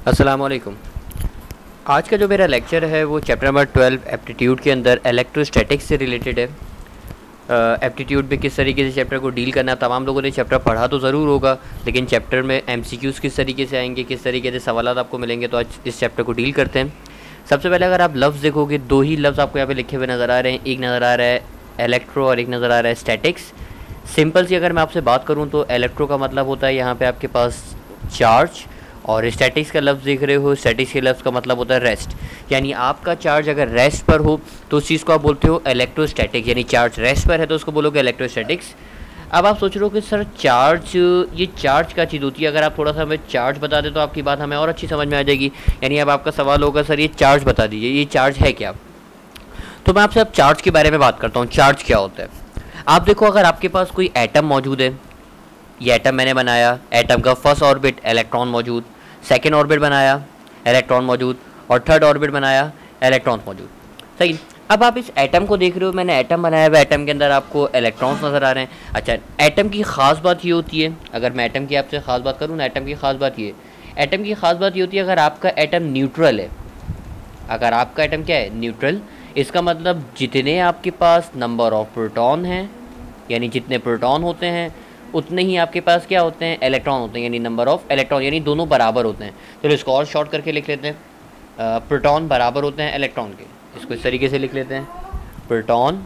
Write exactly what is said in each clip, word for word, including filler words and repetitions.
अस्सलाम वालेकुम। आज का जो मेरा लेक्चर है वो चैप्टर नंबर ट्वेल्व एप्टीट्यूड के अंदर इलेक्ट्रोस्टैटिक्स से रिलेटेड है। एप्टीट्यूड में किस तरीके से चैप्टर को डील करना है, तमाम लोगों ने चैप्टर पढ़ा तो ज़रूर होगा, लेकिन चैप्टर में एमसीक्यूज़ किस तरीके से आएंगे, किस तरीके से सवालात आपको मिलेंगे, तो आज इस चैप्टर को डील करते हैं। सबसे पहले अगर आप लफ्ज़ देखोगे, दो ही लफ्ज़ आपको यहाँ पे लिखे हुए नज़र आ रहे हैं। एक नज़र आ रहा है इलेक्ट्रो और एक नज़र आ रहा है स्टैटिक्स। सिंपल सी अगर मैं आपसे बात करूँ तो इलेक्ट्रो का मतलब होता है यहाँ पे आपके पास चार्ज, और स्टैटिक्स का लफ्ज़ देख रहे हो, स्टैटिक्स के लफ्ज़ का मतलब होता है रेस्ट। यानी आपका चार्ज अगर रेस्ट पर हो तो उस चीज़ को आप बोलते हो इलेक्ट्रोस्टैटिक, यानी चार्ज रेस्ट पर है तो उसको बोलोगे इलेक्ट्रोस्टैटिक्स। अब आप सोच रहे हो कि सर चार्ज, ये चार्ज क्या चीज़ होती है? अगर आप थोड़ा सा हमें चार्ज बता दें तो आपकी बात हमें और अच्छी समझ में आ जाएगी। यानी अब आपका सवाल होगा सर ये चार्ज बता दीजिए, ये चार्ज है क्या? तो मैं आपसे अब चार्ज के बारे में बात करता हूँ। चार्ज क्या होता है? आप देखो, अगर आपके पास कोई एटम मौजूद है, ये एटम मैंने बनाया, एटम का फर्स्ट ऑर्बिट इलेक्ट्रॉन मौजूद, सेकेंड ऑर्बिट बनाया इलेक्ट्रॉन मौजूद, और थर्ड ऑर्बिट बनाया इलेक्ट्रॉन मौजूद। सही। अब आप इस एटम को देख रहे हो, मैंने एटम बनाया हुआ, एटम के अंदर आपको इलेक्ट्रॉन्स नज़र आ रहे हैं। अच्छा, एटम की ख़ास बात ये होती है, अगर मैं एटम की आपसे ख़ास बात करूँ ना, एटम की ख़ास बात ये एटम की ख़ास बात ये होती है अगर आपका एटम न्यूट्रल है, अगर आपका एटम क्या है? न्यूट्रल। इसका मतलब जितने आपके पास नंबर ऑफ प्रोटॉन हैं, यानी जितने प्रोटॉन होते हैं उतने ही आपके पास क्या होते हैं? इलेक्ट्रॉन होते हैं, यानी नंबर ऑफ इलेक्ट्रॉन, यानी दोनों बराबर होते हैं। चलो इसको और शॉर्ट करके लिख लेते हैं। प्रोटॉन बराबर होते हैं इलेक्ट्रॉन के, इसको इस तरीके से लिख लेते हैं। प्रोटॉन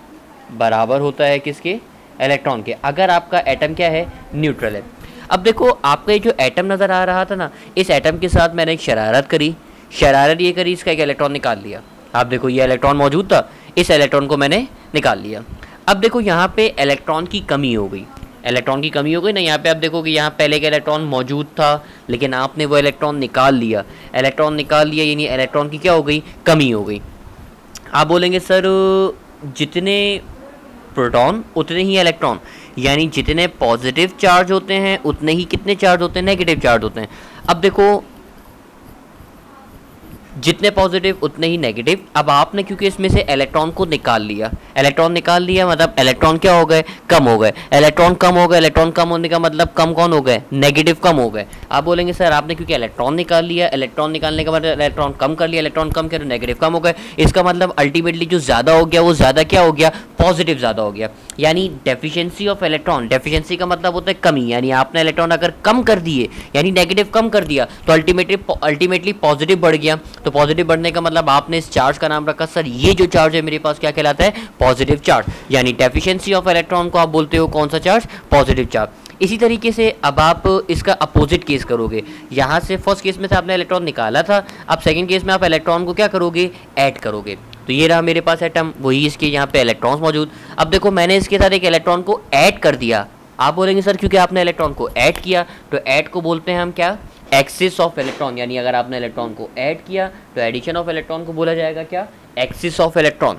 बराबर होता है किसके? इलेक्ट्रॉन के, अगर आपका एटम क्या है? न्यूट्रल है। अब देखो, आपका ये जो एटम नज़र आ रहा था ना, इस एटम के साथ मैंने एक शरारत करी। शरारत ये करी, इसका एक इलेक्ट्रॉन निकाल लिया। आप देखो, ये इलेक्ट्रॉन मौजूद था, इस इलेक्ट्रॉन को मैंने निकाल लिया। अब देखो, यहाँ पे इलेक्ट्रॉन की कमी हो गई, इलेक्ट्रॉन की कमी हो गई ना। यहाँ पे आप देखो कि यहाँ पहले का इलेक्ट्रॉन मौजूद था, लेकिन आपने वो इलेक्ट्रॉन निकाल लिया। इलेक्ट्रॉन निकाल लिया यानी इलेक्ट्रॉन की क्या हो गई? कमी हो गई। आप बोलेंगे सर जितने प्रोटॉन उतने ही इलेक्ट्रॉन, यानी जितने पॉजिटिव चार्ज होते हैं उतने ही कितने चार्ज होते हैं? नेगेटिव चार्ज होते हैं। अब देखो, जितने पॉजिटिव उतने ही नेगेटिव। अब आपने क्योंकि इसमें से इलेक्ट्रॉन को निकाल लिया, इलेक्ट्रॉन निकाल लिया मतलब इलेक्ट्रॉन क्या हो गए? कम हो गए। इलेक्ट्रॉन कम हो गए, इलेक्ट्रॉन कम होने का मतलब कम कौन हो गए? नेगेटिव कम हो गए। आप बोलेंगे सर आपने क्योंकि इलेक्ट्रॉन निकाल लिया, इलेक्ट्रॉन निकालने का मतलब इलेक्ट्रॉन कम कर लिया, इलेक्ट्रॉन कम किया तो नेगेटिव कम हो गए। इसका मतलब अल्टीमेटली जो ज़्यादा हो गया वो ज़्यादा क्या हो गया? पॉजिटिव ज़्यादा हो गया। यानी डेफिशिएंसी ऑफ इलेक्ट्रॉन, डेफिशिएंसी का मतलब होता है कमी, यानी आपने इलेक्ट्रॉन अगर कम कर दिए, यानी नेगेटिव कम कर दिया, तो अल्टीमेटली अल्टीमेटली पॉजिटिव बढ़ गया। तो पॉजिटिव बढ़ने का मतलब आपने इस चार्ज का नाम रखा, सर ये जो चार्ज है मेरे पास क्या कहलाता है? Positive charge. यानी डेफिशिएंसी ऑफ इलेक्ट्रॉन को आप बोलते हो कौन सा चार्ज? Positive charge. इसी तरीके से अब आप इसका अपोजिट केस करोगे। यहाँ से फर्स्ट केस में से आपने इलेक्ट्रॉन निकाला था, अब सेकंड केस में आप इलेक्ट्रॉन को क्या करोगे? ऐड करोगे। तो ये रहा मेरे पास एटम, वही इसके यहाँ पे इलेक्ट्रॉन्स मौजूद। अब देखो, मैंने इसके साथ एक इलेक्ट्रॉन को ऐड कर दिया। आप बोलेंगे सर क्योंकि आपने इलेक्ट्रॉन को ऐड किया, तो ऐड को बोलते हैं हम क्या? Excess of electron. यानी अगर आपने इलेक्ट्रॉन को ऐड किया तो एडिशन ऑफ इलेक्ट्रॉन को बोला जाएगा क्या? Excess of electron.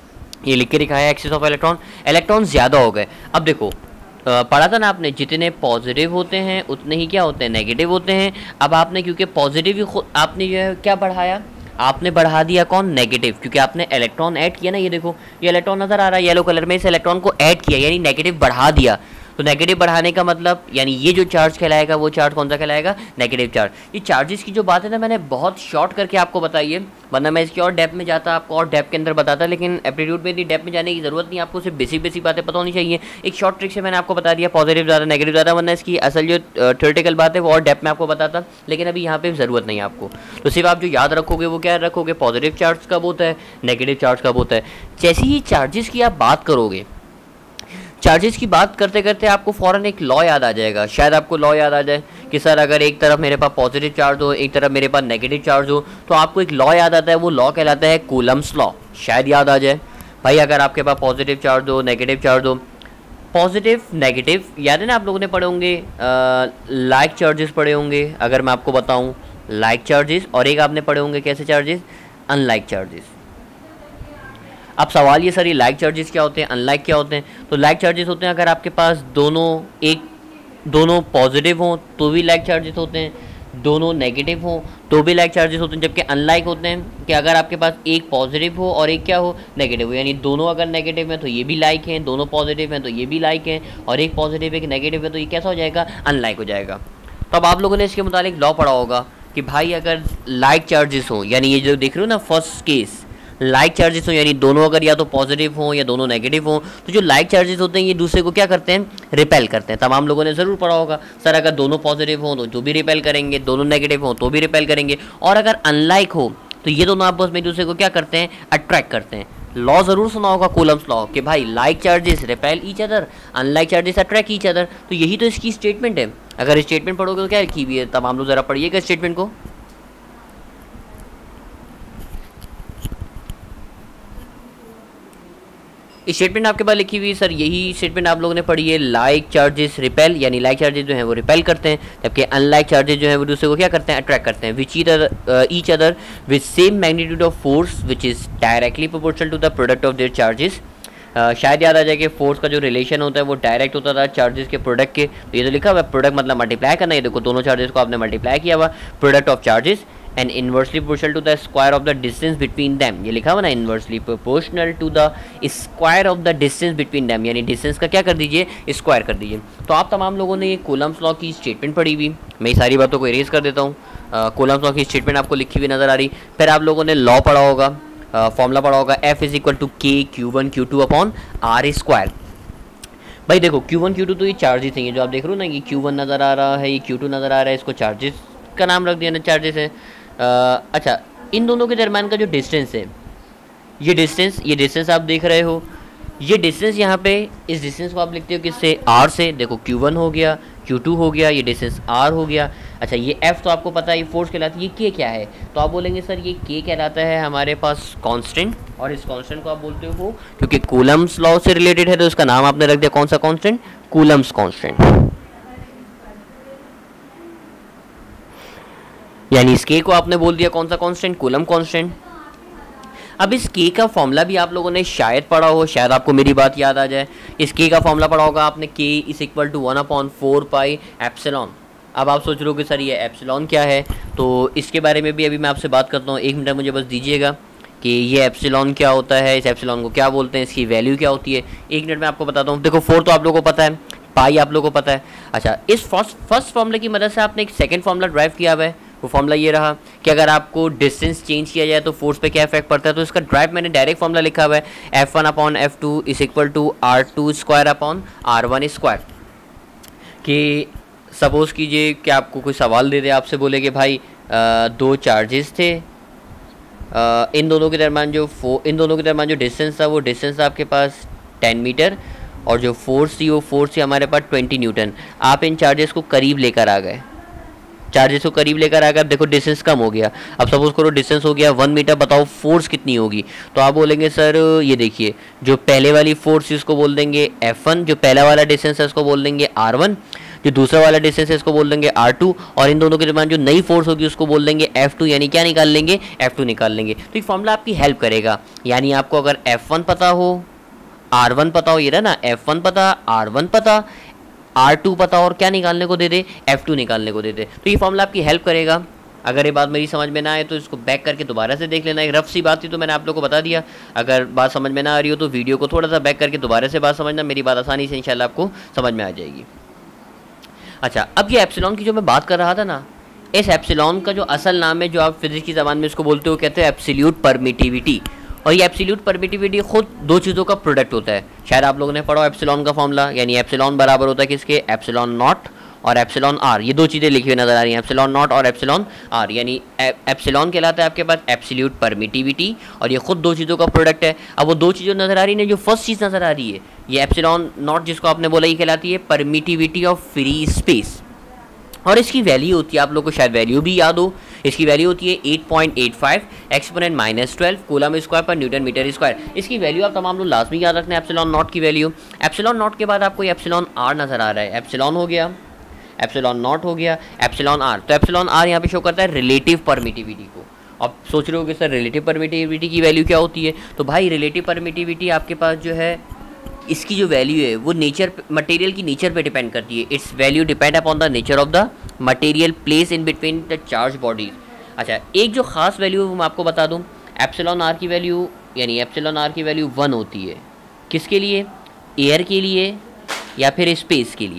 ये लिख के दिखाया है, एक्सिस ऑफ इलेक्ट्रॉन। इलेक्ट्रॉन ज़्यादा हो गए। अब देखो, पढ़ा था ना आपने, जितने पॉजिटिव होते हैं उतने ही क्या होते हैं? नेगेटिव होते हैं। अब आपने क्योंकि पॉजिटिव ही खुद आपने जो है क्या बढ़ाया? आपने बढ़ा दिया कौन? नेगेटिव, क्योंकि आपने इलेक्ट्रॉन ऐड किया ना। ये देखो, ये इलेक्ट्रॉन नज़र आ रहा है येलो कलर में, इस इलेक्ट्रॉन को ऐड किया यानी नेगेटिव बढ़ा दिया। तो नेगेटिव बढ़ाने का मतलब यानी ये जो चार्ज कहलाएगा वो चार्ज कौन सा कहलाएगा? Negative charge. ये चार्जेस की जो बात है ना, मैंने बहुत शॉर्ट करके आपको बताई है, वरना मैं इसकी और डेप्थ में जाता, आपको और डेप्थ के अंदर बताता, लेकिन एप्टीट्यूड में इतनी डेप्थ में जाने की जरूरत नहीं, आपको सिर्फ बेसिक बेसिक बातें पता होनी चाहिए। एक शॉर्ट ट्रिक से मैंने आपको बता दिया, पॉजिटिव ज़्यादा नेगेटिव ज़्यादा, वरना इसकी असल जो थ्योरेटिकल बात है वो और डेप्थ में आपको बताता, लेकिन अभी यहाँ पे ज़रूरत नहीं है आपको। तो सिर्फ आप जो याद रखोगे वो क्या रखोगे? पॉजिटिव चार्ज कब होता है, नेगेटिव चार्ज कब होता है। जैसे ही चार्जेस की आप बात करोगे, चार्जेस की बात करते करते आपको फ़ौरन एक लॉ याद आ जाएगा। शायद आपको लॉ याद आ जाए कि सर अगर एक तरफ मेरे पास पॉजिटिव चार्ज हो, एक तरफ मेरे पास नेगेटिव चार्ज हो, तो आपको एक लॉ याद आता है, वो लॉ कहलाता है कूलम्स लॉ। शायद याद आ जाए भाई, अगर आपके पास पॉजिटिव चार्ज हो, नेगेटिव चार्ज हो, पॉजिटिव नेगेटिव याद है ना, आप लोगों ने पढ़े होंगे लाइक चार्जेस पढ़े होंगे, अगर मैं आपको बताऊँ लाइक चार्जेस, और एक आपने पढ़े होंगे कैसे चार्जेस? Unlike charges. अब सवाल ये सर ये लाइक चार्जेस क्या होते हैं, अनलाइक क्या होते हैं? तो लाइक चार्जेस होते हैं अगर आपके पास दोनों एक दोनों पॉजिटिव हों तो भी लाइक चार्जेस होते हैं, दोनों नेगेटिव हों तो भी लाइक चार्जेस होते हैं। जबकि अनलाइक होते हैं कि अगर आपके पास एक पॉजिटिव हो और एक क्या हो? नेगेटिव हो। यानी दोनों अगर नेगेटिव हैं तो ये भी लाइक हैं, दोनों पॉजिटिव हैं तो ये भी लाइक हैं, और एक पॉजिटिव एक नेगेटिव है तो ये कैसा हो जाएगा? अनलाइक हो जाएगा। तो अब आप लोगों ने इसके मुतालिक लॉ पढ़ा होगा कि भाई अगर लाइक चार्जेस हो, यानी ये जो देख रहे हो ना फर्स्ट केस, लाइक चार्जेस हो यानी दोनों अगर या तो पॉजिटिव हो या दोनों नेगेटिव हो, तो जो लाइक चार्जेस होते हैं ये दूसरे को क्या करते हैं, रिपेल करते हैं। तमाम लोगों ने ज़रूर पढ़ा होगा सर अगर दोनों पॉजिटिव हो तो जो भी रिपेल करेंगे, दोनों नेगेटिव हो तो भी रिपेल करेंगे, और अगर अनलाइक हो तो ये दोनों आपस में दूसरे को क्या करते हैं, अट्रैक्ट करते हैं। लॉ ज़रूर सुना होगा कूलम्स लॉ कि भाई like charges repel each other, unlike charges attract each other. तो यही तो इसकी स्टेटमेंट है। अगर स्टेटमेंट पढ़ोगे तो क्या लिखी हुई है, तमाम लोग ज़रा पढ़िएगा स्टेटमेंट को। स्टेटमेंट आपके पास लिखी हुई सर, यही स्टेटमेंट आप लोगों ने पढ़ी है, लाइक चार्जेस रिपेल, यानी लाइक चार्जेस जो हैं वो रिपेल करते हैं, जबकि अनलाइक चार्जेस जो हैं वो दूसरे को क्या करते हैं, अट्रैक्ट करते हैं। Which each other with same magnitude of force which is directly proportional to the product of their charges. शायद याद आ जाए कि फोर्स का जो रिलेशन होता है वो डायरेक्ट होता था चार्जेस के प्रोडक्ट के। तो ये तो लिखा हुआ है प्रोडक्ट मतलब मल्टीप्लाई करना, ये देखो दोनों चार्जेस को आपने मल्टीप्लाई किया हुआ, product of charges and inversely proportional to the square of the distance between them. ये लिखा हुआ ना, inversely proportional to the square of the distance between them, यानी डिस्टेंस का क्या कर दीजिए, स्क्वायर कर दीजिए। तो आप तमाम लोगों ने ये कूलम्स लॉ की स्टेटमेंट पढ़ी हुई, मैं सारी बातों को इरेज कर देता हूँ। कूलम्स लॉ की स्टेटमेंट आपको लिखी हुई नजर आ रही। फिर आप लोगों ने लॉ पढ़ा होगा, फॉर्मूला पढ़ा होगा, F is equal to K Q one Q two upon R square. भाई देखो क्यू वन क्यू टू तो ये चार्जेस हैं, जो आप देख रहे हो ना, ये क्यू वन नज़र आ रहा है, ये क्यू टू नज़र आ रहा है, इसको चार्जेस का नाम रख दिया ना, चार्जेस है। अच्छा, इन दोनों के दरम्यान का जो डिस्टेंस है, ये डिस्टेंस ये डिस्टेंस आप देख रहे हो, ये डिस्टेंस यहाँ पे इस डिस्टेंस को आप लिखते हो किससे, आर से। देखो क्यू वन हो गया, क्यू टू हो गया, ये डिस्टेंस आर हो गया। अच्छा, ये एफ तो आपको पता है ये फोर्स कहलाती है, ये के क्या है, तो आप बोलेंगे सर ये के कहलाता है हमारे पास कांस्टेंट, और इस कांस्टेंट को आप बोलते हो क्योंकि कूलम्स लॉ से रिलेटेड है तो इसका नाम आपने रख दिया कौन सा कांस्टेंट, कूलम्स कांस्टेंट। यानी इस के को आपने बोल दिया कौन सा कांस्टेंट, कूलम कांस्टेंट। अब इस के का फॉर्मूला भी आप लोगों ने शायद पढ़ा हो, शायद आपको मेरी बात याद आ जाए। इस के का फॉर्मूला पढ़ा होगा आपने, K is equal to one upon four pi epsilon. अब आप सोच रहे हो कि सर ये एप्सिलॉन क्या है, तो इसके बारे में भी अभी मैं आपसे बात करता हूँ। एक मिनट मुझे बस दीजिएगा कि ये एप्सिलॉन क्या होता है, इस एप्सिलॉन को क्या बोलते हैं, इसकी वैल्यू क्या होती है, एक मिनट में आपको बताता हूँ। देखो फोर तो आप लोगों को पता है, पाई आप लोगों को पता है। अच्छा, इस फर्स्ट फर्स्ट फॉर्मूले की मदद से आपने एक सेकंड फॉर्मूला ड्राइव किया हुआ है, वो फॉर्मूला ये रहा कि अगर आपको डिस्टेंस चेंज किया जाए तो फोर्स पे क्या इफेक्ट पड़ता है। तो इसका ड्राइव मैंने डायरेक्ट फॉर्मूला लिखा हुआ है, F one upon F two is equal to R two square upon R one square. कि सपोज़ कीजिए कि आपको कोई सवाल दे दे, आपसे बोले कि भाई आ, दो चार्जेस थे, आ, इन दोनों के दरम्यान जो फो इन दोनों के दरम्यान जो डिस्टेंस था वो डिस्टेंस था आपके पास टेन मीटर, और जो फोर्स थी वो फोर्स थी हमारे पास ट्वेंटी न्यूटन। आप इन चार्जेस को करीब लेकर आ गए, चार्जेस को करीब लेकर आ गए, अब देखो डिस्टेंस कम हो गया। अब सपोज करो डिस्टेंस हो गया वन मीटर, बताओ फोर्स कितनी होगी। तो आप बोलेंगे सर ये देखिए, जो पहले वाली फोर्स इसको बोल देंगे एफ वन, जो पहला वाला डिस्टेंस है उसको बोल देंगे आर वन, जो दूसरा वाला डिस्टेंस है इसको बोल देंगे आर टू, और इन दोनों के दरमियान जो नई फोर्स होगी उसको बोल देंगे एफ टू, यानी क्या निकाल लेंगे, एफ टू निकाल लेंगे। तो ये फॉर्मूला आपकी हेल्प करेगा। यानी आपको अगर एफ वन पता हो, आर वन पता हो, ये रहा ना, एफ वन पता, आर वन पता, आर टू पता, और क्या निकालने को दे दे, एफ टू निकालने को दे दे, तो ये फॉर्मूला आपकी हेल्प करेगा। अगर ये बात मेरी समझ में ना आए तो इसको बैक करके दोबारा से देख लेना। एक रफ सी बात थी तो मैंने आप लोगों को बता दिया। अगर बात समझ में ना आ रही हो तो वीडियो को थोड़ा सा बैक करके दोबारा से बात समझना, मेरी बात आसानी से इंशाल्लाह आपको समझ में आ जाएगी। अच्छा, अब ये एप्सिलॉन की जो मैं बात कर रहा था ना, इस एप्सिलॉन का जो असल नाम है, जो आप फिजिक्स की ज़बान में इसको बोलते हो, कहते हैं एब्सोल्यूट परमिटिविटी। और ये एब्सोल्यूट परमिटिविटी खुद दो चीज़ों का प्रोडक्ट होता है। शायद आप लोगों ने पढ़ा एप्सिलॉन का फॉर्मूला, यानी एप्सिलॉन बराबर होता है किसके, एप्सिलॉन नॉट और एप्सिलॉन आर। ये दो चीज़ें लिखी हुई नजर आ रही हैं, एप्सिलॉन नॉट और एप्सिलॉन आर। यानी एप्सिलॉन कहलाता है आपके पास एब्सोल्यूट परमिटिविटी, और ये खुद दो चीज़ों का प्रोडक्ट है। अब वो दो चीज़ें नजर आ रही हैं, जो फर्स्ट चीज़ नजर आ रही है ये एप्सिलॉन नॉट, जिसको आपने बोला, ये कहलाती है परमिटिविटी ऑफ फ्री स्पेस, और इसकी वैल्यू होती है, आप लोग को शायद वैल्यू भी याद हो, इसकी वैल्यू होती है eight point eight five exponent minus twelve coulomb square per newton metre square. इसकी वैल्यू आप तमाम लोग लाजमी याद रखना है, एप्सिलॉन नॉट की वैल्यू। एप्सिलॉन नॉट के बाद आपको एप्सिलॉन आर नजर आ रहा है, एप्सिलॉन हो गया, एप्सिलॉन नॉट हो गया, एप्सिलॉन आर। तो एप्सिलॉन आर यहाँ पे शो करता है रिलेटिव परमिटिविटी को। अब सोच रहे हो कि सर रिलेटिव परमिटिविटी की वैल्यू क्या होती है, तो भाई रिलेटिव परमिटिविटी आपके पास जो है, इसकी जो वैल्यू है वो नेचर मटेरियल की नेचर पे डिपेंड करती है। Its value depend upon the nature of the material place in between the charge bodies. अच्छा, एक जो खास वैल्यू है मैं आपको बता दूं, एप्सिलॉन आर की वैल्यू, यानी एप्सिलॉन आर की वैल्यू वन होती है। किसके लिए, एयर के लिए या फिर स्पेस के लिए।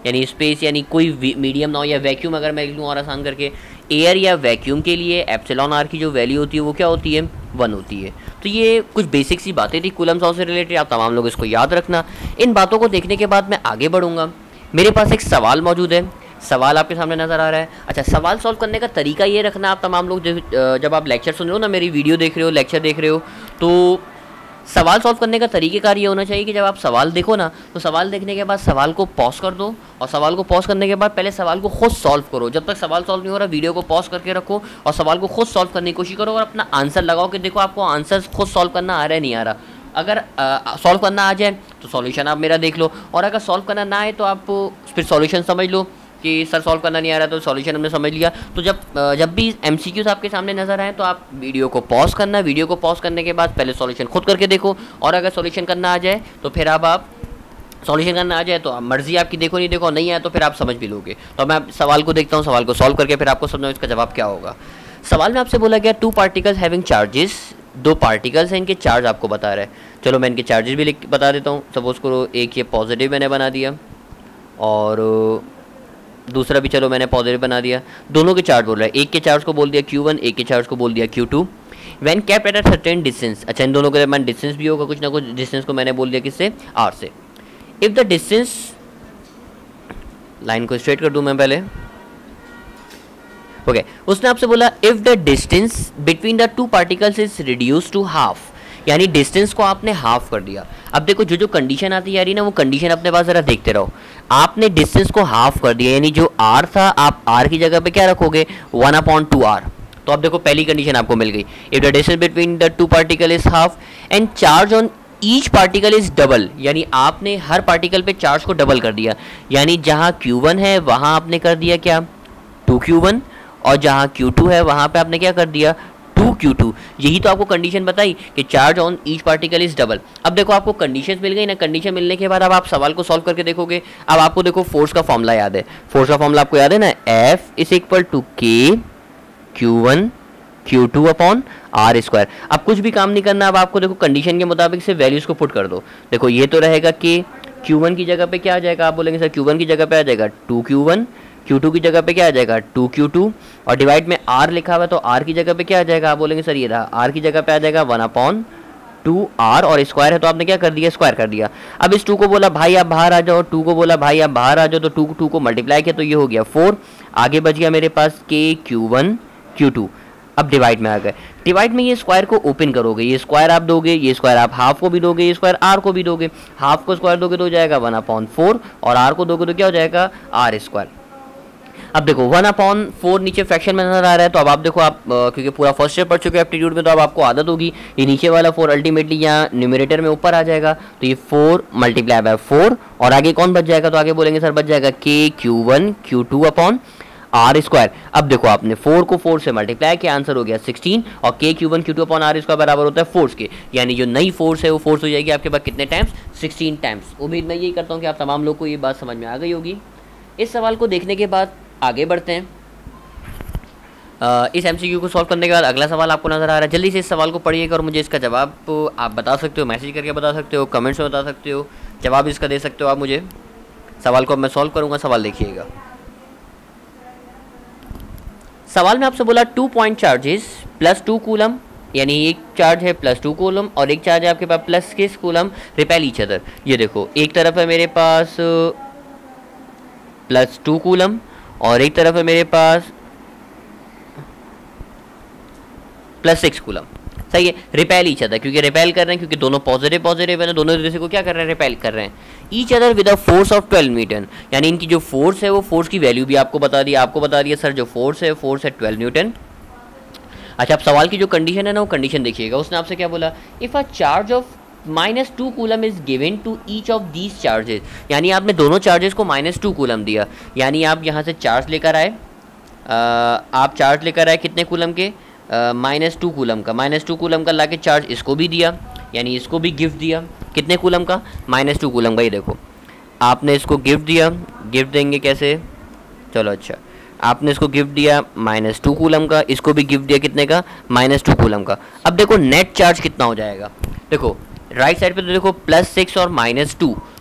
यानी स्पेस यानी कोई मीडियम ना हो, या वैक्यूम अगर मैं लिख लूँ और आसान करके, एयर या वैक्यूम के लिए एप्सिलॉन आर की जो वैल्यू होती है वो क्या होती है, वन होती है। तो ये कुछ बेसिक सी बातें थी कूलम्ब लॉ से रिलेटेड, आप तमाम लोग इसको याद रखना। इन बातों को देखने के बाद मैं आगे बढ़ूँगा। मेरे पास एक सवाल मौजूद है, सवाल आपके सामने नज़र आ रहा है। अच्छा, सवाल सॉल्व करने का तरीका ये रखना आप तमाम लोग, जब आप लेक्चर सुन रहे हो ना, मेरी वीडियो देख रहे हो, लेक्चर देख रहे हो, तो सवाल सॉल्व करने का तरीक़ेकार ये होना चाहिए कि जब आप सवाल देखो ना, तो सवाल देखने के बाद सवाल को पॉज कर दो, और सवाल को पॉज करने के बाद पहले सवाल को खुद सॉल्व करो। जब तक सवाल सॉल्व नहीं हो रहा, वीडियो को पॉज करके रखो और सवाल को खुद सॉल्व करने की कोशिश करो, और अपना आंसर लगाओ कि देखो आपको आंसर खुद सॉल्व करना आ रहा है नहीं आ रहा। अगर सॉल्व करना आ जाए तो सॉल्यूशन आप मेरा देख लो, और अगर सॉल्व करना ना आए तो आप फिर सॉल्यूशन समझ लो कि सर सॉल्व करना नहीं आ रहा तो सॉल्यूशन हमने समझ लिया। तो जब जब भी एमसीक्यूज आपके सामने नज़र आए तो आप वीडियो को पॉज करना, वीडियो को पॉज करने के बाद पहले सॉल्यूशन खुद करके देखो, और अगर सॉल्यूशन करना आ जाए तो फिर अब आप सॉल्यूशन करना आ जाए तो मर्जी आपकी, देखो नहीं देखो, नहीं आया तो फिर आप समझ भी लोगे। तो मैं सवाल को देखता हूँ, सवाल को सॉल्व करके फिर आपको समझाऊँ इसका जवाब क्या होगा। सवाल में आपसे बोला गया टू पार्टिकल्स हैविंग चार्जेस, दो पार्टिकल्स हैं, इनके चार्ज आपको बता रहा है। चलो मैं इनके चार्जेस भी लिख बता देता हूँ। सपोज़ करो एक ये पॉजिटिव मैंने बना दिया और दूसरा भी चलो मैंने पॉजिटिव बना दिया। दोनों के चार्ज बोल रहा है, एक के चार्ज को बोल दिया क्यू वन, एक के चार्ज को बोल दिया Q two. When kept at a certain distance, अच्छा इन दोनों के दरमियान डिस्टेंस भी होगा, कुछ ना कुछ डिस्टेंस को मैंने बोल दिया किससे, आर से। इफ़ द डिस्टेंस, लाइन को स्ट्रेट कर दूं मैं पहले, ओके okay. उसने आपसे बोला if the distance between the two particles is reduce to half, यानी डिस्टेंस को आपने हाफ कर दिया। अब देखो जो जो कंडीशन आती है यारी ना, वो कंडीशन अपने पास ज़रा देखते रहो। आपने डिस्टेंस को हाफ कर दिया, यानी जो आर था आप आर की जगह पे क्या रखोगे, वन अपॉन टू आर। तो अब देखो पहली कंडीशन आपको मिल गई, if the distance between the two particle is half and charge on each particle is double, यानी आपने हर पार्टिकल पे चार्ज को डबल कर दिया। यानी जहाँ क्यू वन है वहाँ आपने कर दिया क्या, टू क्यू वन, और जहाँ क्यू टू है वहाँ पे आपने क्या कर दिया, टू क्यू टू। यही तो आपको कंडीशन बताई कि charge on each particle is double. अब देखो आपको कंडीशन मिल गई ना, कंडीशन मिलने के बाद अब आप सवाल को सॉल्व करके देखोगे। अब आपको देखो फोर्स का फॉर्मूला याद है, फोर्स का फॉर्मूला आपको याद है ना, F is equal to K Q one Q two upon R square. अब कुछ भी काम नहीं करना, अब आपको देखो कंडीशन के मुताबिक से वैल्यूज को पुट कर दो। देखो ये तो रहेगा कि क्यू वन की जगह पे क्या आ जाएगा, आप बोलेंगे सर क्यू वन की जगह पे आ जाएगा two Q one, Q two की जगह पे क्या आ जाएगा, टू क्यू टू, और डिवाइड में R लिखा हुआ है तो R की जगह पे क्या आ जाएगा, आप बोलेंगे सर ये रहा, R की जगह पे आ जाएगा वन अपॉन टू आर, और स्क्वायर है तो आपने क्या कर दिया, स्क्वायर कर दिया। अब इस टू को बोला भाई आप बाहर आ जाओ, टू को बोला भाई आप बाहर आ जाओ, तो टू टू को मल्टीप्लाई किया तो ये हो गया फोर। आगे बच गया मेरे पास K Q one Q two. अब डिवाइड में आ गए, डिवाइड में ये स्क्वायर को ओपन करोगे, ये स्क्वायर आप दोगे, ये स्क्वायर आप हाफ को भी दोगे, ये स्क्वायर आर को भी दोगे। हाफ को स्क्वायर दोगे तो हो जाएगा वन अपॉन फोर, और आर को दोगे तो क्या हो जाएगा, आर स्क्वायर। अब देखो वन अपॉन फोर नीचे फ्रैक्शन में नजर आ रहा है, तो अब आप देखो आप क्योंकि पूरा फर्स्ट ईयर पढ़ चुके हैं एप्टीट्यूड में, तो अब आपको आदत होगी ये नीचे वाला फोर अल्टीमेटली यहाँ न्यूमरेटर में ऊपर आ जाएगा, तो ये फोर मल्टीप्लाई बाय फोर, और आगे कौन बच जाएगा, तो आगे बोलेंगे सर बच जाएगा K Q one Q two upon R square. अब देखो आपने फोर को फोर से मल्टीप्लाई किया, आंसर हो गया सिक्सटीन, और K Q one Q two upon R square बराबर होता है फोर्स के, यानी जो नई फोर्स है वो फोर्स हो जाएगी आपके पास कितने टाइम्स, सिक्सटीन टाइम्स। उम्मीद मैं यही करता हूँ कि आप तमाम लोग को ये बात समझ में आ गई होगी। इस सवाल को देखने के बाद आगे बढ़ते हैं। आ, इस एमसीक्यू को सॉल्व करने के बाद अगला सवाल आपको नजर आ रहा है, जल्दी से इस सवाल को पढ़िएगा और मुझे इसका जवाब आप बता सकते हो, मैसेज करके बता सकते हो, कमेंट्स में बता सकते हो, जवाब इसका दे सकते हो आप मुझे। सवाल को अब मैं सॉल्व करूंगा, सवाल देखिएगा। सवाल में आपसे बोला two point charges plus two coulomb, यानी एक चार्ज है प्लस टू कूलम और एक चार्ज है आपके पास प्लस किस कूलम, रिपेल ईच अदर। ये देखो एक तरफ है मेरे पास प्लस टू कूलम और एक तरफ है मेरे पास प्लस सिक्स कूलम। सही है, रिपेल ईच अदर, क्योंकि रिपेल कर रहे हैं, क्योंकि दोनों पॉजिटिव पॉजिटिव है ना, दोनों दूसरे को क्या कर रहे हैं, रिपेल कर रहे हैं। Each other with a force of twelve newton, यानी इनकी जो फोर्स है वो फोर्स की वैल्यू भी आपको बता दिया, आपको बता दिया सर जो फोर्स है फोर्स है ट्वेल्व न्यूटन। अच्छा, अब सवाल की जो कंडीशन है ना वो कंडीशन देखिएगा, उसने आपसे क्या बोला, if a charge of minus two coulomb is given to each of these charges, यानी आपने दोनों चार्जेस को माइनस टू कूलम दिया, यानी आप यहाँ से चार्ज लेकर आए, आप चार्ज लेकर आए कितने कूलम के, माइनस टू कूलम का, माइनस टू कूलम का ला के चार्ज इसको भी दिया, यानी इसको भी गिफ्ट दिया, कितने कूलम का, माइनस टू कूलम का। ये देखो आपने इसको गिफ्ट दिया, गिफ्ट देंगे कैसे, चलो अच्छा आपने इसको गिफ्ट दिया माइनस टू कूलम का, इसको भी गिफ्ट दिया कितने का, माइनस टू कूलम का। अब देखो नेट चार्ज कितना हो जाएगा, देखो राइट साइड पे तो देखो प्लस सिक्स और माइनस टू,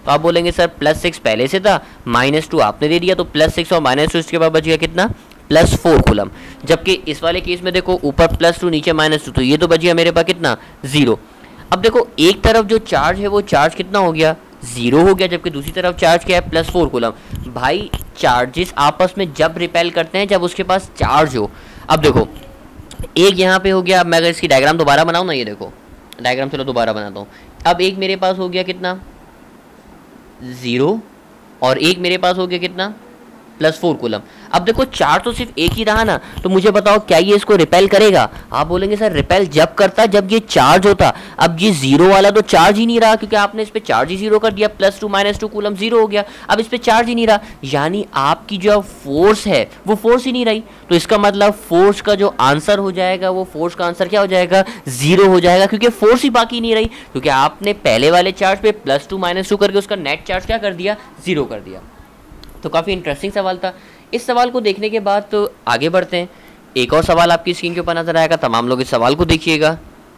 तो आप बोलेंगे सर प्लस सिक्स पहले से था, माइनस टू आपने दे दिया, तो प्लस सिक्स और माइनस टू इसके बाद बच गया कितना, प्लस फोर कूलम। जबकि इस वाले केस में देखो ऊपर प्लस टू नीचे माइनस टू, तो ये तो बच गया मेरे पास कितना, जीरो। अब देखो एक तरफ जो चार्ज है वो चार्ज कितना हो गया, जीरो हो गया, जबकि दूसरी तरफ चार्ज क्या है, प्लस फोर कूलम। भाई चार्जेस आपस में जब रिपेल करते हैं जब उसके पास चार्ज हो। अब देखो एक यहाँ पे हो गया, अब मैं अगर इसकी डायग्राम दोबारा बनाऊँ ना, ये देखो डायग्राम चलो दोबारा बनाता हूँ। अब एक मेरे पास हो गया कितना, ज़ीरो, और एक मेरे पास हो गया कितना, प्लस फोर कूलम। अब देखो चार्ज तो सिर्फ एक ही रहा ना, तो मुझे बताओ क्या ये इसको रिपेल करेगा। आप बोलेंगे सर रिपेल जब करता जब ये चार्ज होता। अब ये जीरो वाला तो चार्ज ही नहीं रहा, क्योंकि आपने इस पे चार्ज ही जीरो कर दिया, plus two minus two coulomb zero हो गया। अब इस पे चार्ज ही नहीं रहा, यानी आपकी जो फोर्स है वो फोर्स ही नहीं रही। तो इसका मतलब फोर्स का जो आंसर हो जाएगा वो फोर्स का आंसर क्या हो जाएगा, जीरो हो जाएगा, क्योंकि फोर्स ही बाकी नहीं रही, क्योंकि आपने पहले वाले चार्ज पे प्लस टू माइनस टू करके उसका नेट चार्ज क्या कर दिया, जीरो कर दिया। तो काफ़ी इंटरेस्टिंग सवाल था। इस सवाल को देखने के बाद तो आगे बढ़ते हैं। एक और सवाल आपकी स्क्रीन के ऊपर नजर आएगा, तमाम लोग इस सवाल को देखिएगा।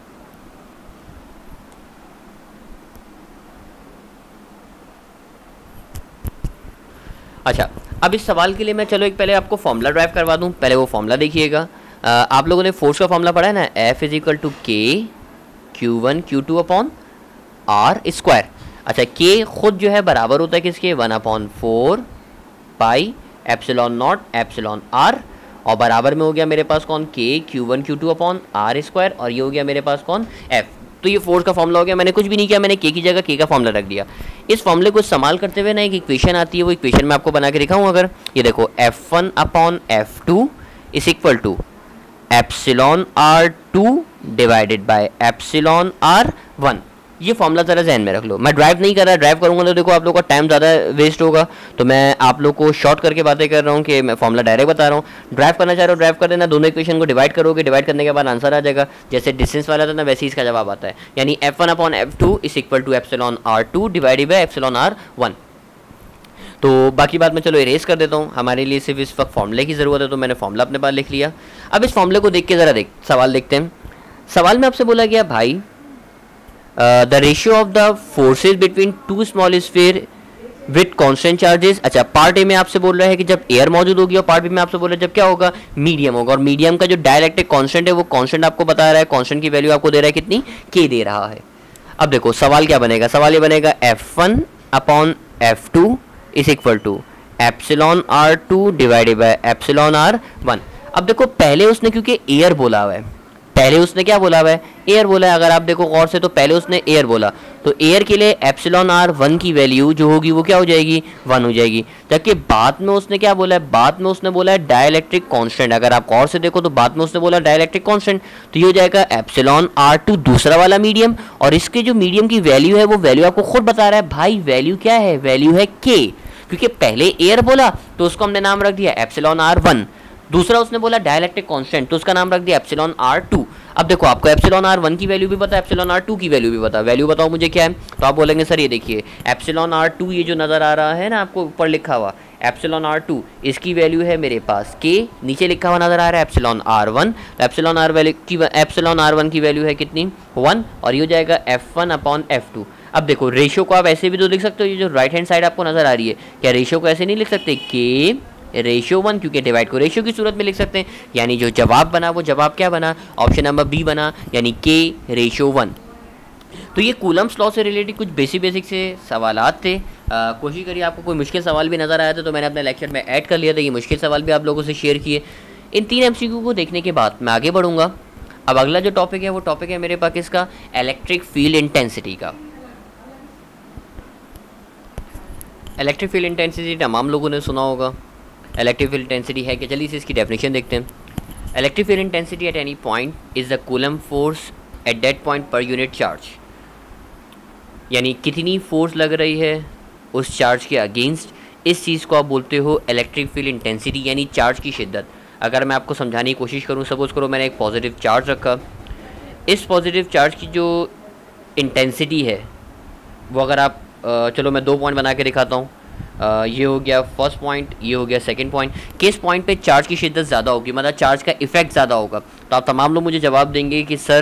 अच्छा, अब इस सवाल के लिए मैं चलो एक पहले आपको फॉर्मूला ड्राइव करवा दूं। पहले वो फॉर्मूला देखिएगा। आप लोगों ने फोर्स का फॉर्मूला पढ़ा है ना, F is equal to K Q one Q two upon R square. अच्छा, के खुद जो है बराबर होता है किसके, one upon four pi epsilon naught epsilon R, और बराबर में हो गया मेरे पास कौन, K Q one Q two upon R square, और ये हो गया मेरे पास कौन, एफ। तो ये फोर्स का फॉर्मूला हो गया। मैंने कुछ भी नहीं किया, मैंने के की जगह के का फॉर्मूला रख दिया। इस फॉर्मूले को इस्तेमाल करते हुए ना एक इक्वेशन आती है, वो इक्वेशन मैं आपको बना के दिखाऊँ। अगर ये देखो F one upon F two is equal to epsilon R two divided by epsilon R one. ये फॉर्मूला जरा ध्यान में रख लो। मैं ड्राइव नहीं कर रहा, ड्राइव करूंगा तो देखो आप लोग का टाइम ज़्यादा वेस्ट होगा, तो मैं आप लोग को शॉर्ट करके बातें कर रहा हूँ कि मैं फॉर्मूला डायरेक्ट बता रहा हूँ। ड्राइव करना चाह रहा हूँ, ड्राइव कर देना, दोनों इक्वेशन को डिवाइड करोगे, डिवाइड करने के बाद आंसर आ जाएगा। जैसे डिस्टेंस वाला था ना, वैसे ही इसका जवाब आता है, यानी F one upon F two is equal to epsilon R two divided by epsilon R one. तो बाकी बात मैं चलो इरेज कर देता हूँ, हमारे लिए सिर्फ इस वक्त फॉर्मूले की ज़रूरत है, तो मैंने फॉर्मूला अपने पास लिख लिया। अब इस फॉर्मूले को देख के ज़रा देख सवाल देखते हैं। सवाल में आपसे बोला गया भाई the ratio of the forces between two small sphere with constant charges. अच्छा, पार्ट ए में आपसे बोल रहा है कि जब एयर मौजूद होगी, और पार्ट बी में आपसे बोल रहा है जब क्या होगा, मीडियम होगा। और मीडियम का जो डायइलेक्ट्रिक कांस्टेंट है वो कांस्टेंट आपको बता रहा है, कांस्टेंट की वैल्यू आपको दे रहा है कितनी, के दे रहा है। अब देखो सवाल क्या बनेगा, सवाल ये बनेगा F one upon F two is equal to epsilon R two divided by epsilon R one. अब देखो पहले उसने क्योंकि एयर बोला हुआ है, पहले उसने क्या बोला हुआ है, एयर बोला है। अगर आप देखो गौर से तो पहले उसने एयर बोला, तो एयर के लिए एप्सिलॉन आर वन की वैल्यू जो होगी वो क्या हो जाएगी, वन हो जाएगी। जबकि बाद में उसने क्या बोला है, बाद में उसने बोला है डायइलेक्ट्रिक कांस्टेंट। अगर आप गौर से देखो तो बाद में उसने बोला डायइलेक्ट्रिक कांस्टेंट, तो ये हो जाएगा एप्सिलॉन आर टू दूसरा वाला मीडियम, और इसके जो मीडियम की वैल्यू है वो वैल्यू आपको खुद बता रहा है भाई, वैल्यू क्या है, वैल्यू है के। क्योंकि पहले एयर बोला तो उसको हमने नाम रख दिया एप्सिलॉन आर वन, दूसरा उसने बोला डायइलेक्ट्रिक कांस्टेंट तो उसका नाम रख दिया एप्सिलॉन आर टू। अब देखो आपको एप्सिलॉन आर वन की वैल्यू भी पता है, एप्सिलॉन आर टू की वैल्यू भी पता है। वैल्यू बताओ मुझे क्या है, तो आप बोलेंगे सर ये देखिए एप्सिलॉन आर टू, ये जो नज़र आ रहा है ना आपको ऊपर लिखा हुआ एप्सिलॉन आर टू, इसकी वैल्यू है मेरे पास के, नीचे लिखा हुआ नजर आ रहा है एप्सिलॉन आर वन, तो एप्सिलॉन आर वैल्यू की एप्सिलॉन आर वन की वैल्यू है कितनी, वन, और ये हो जाएगा F one upon F two. अब देखो रेशियो को आप ऐसे भी तो लिख सकते हो, ये जो राइट हैंड साइड आपको नजर आ रही है, क्या रेशियो को ऐसे नहीं लिख सकते, के रेशियो वन, क्योंकि डिवाइड को रेशियो की सूरत में लिख सकते हैं। यानी जो जवाब बना वो जवाब क्या बना, ऑप्शन नंबर बी बना, यानी के रेशियो वन। तो ये कूलम्स लॉ से रिलेटेड कुछ बेसिक बेसिक से सवालात थे। आ, कोशिश करिए आपको कोई मुश्किल सवाल भी नज़र आया था तो मैंने अपने लेक्चर में ऐड कर लिया था, ये मुश्किल सवाल भी आप लोगों से शेयर किए। इन तीन एमसीक्यू को देखने के बाद मैं आगे बढ़ूंगा। अब अगला जो टॉपिक है वो टॉपिक है मेरे पास किसका, इलेक्ट्रिक फील्ड इंटेंसिटी का। इलेक्ट्रिक फील्ड इंटेंसिटी तमाम लोगों ने सुना होगा। इलेक्ट्रिक फील्ड इंटेंसिटी है कि, चलिए इसकी डेफिनेशन देखते हैं। Electric field intensity at any point is the coulomb force at that point per unit charge, यानी कितनी फोर्स लग रही है उस चार्ज के अगेंस्ट, इस चीज़ को आप बोलते हो इलेक्ट्रिक फील्ड इंटेंसिटी, यानी चार्ज की शिद्दत। अगर मैं आपको समझाने की कोशिश करूँ, सपोज करो मैंने एक पॉजिटिव चार्ज रखा, इस पॉजिटिव चार्ज की जो इंटेंसिटी है वो अगर आप चलो मैं दो पॉइंट बना के दिखाता हूँ। Uh, ये हो गया फर्स्ट पॉइंट, ये हो गया सेकंड पॉइंट। किस पॉइंट पे चार्ज की शिद्दत ज़्यादा होगी, मतलब चार्ज का इफेक्ट ज़्यादा होगा, तो आप तमाम लोग मुझे जवाब देंगे कि सर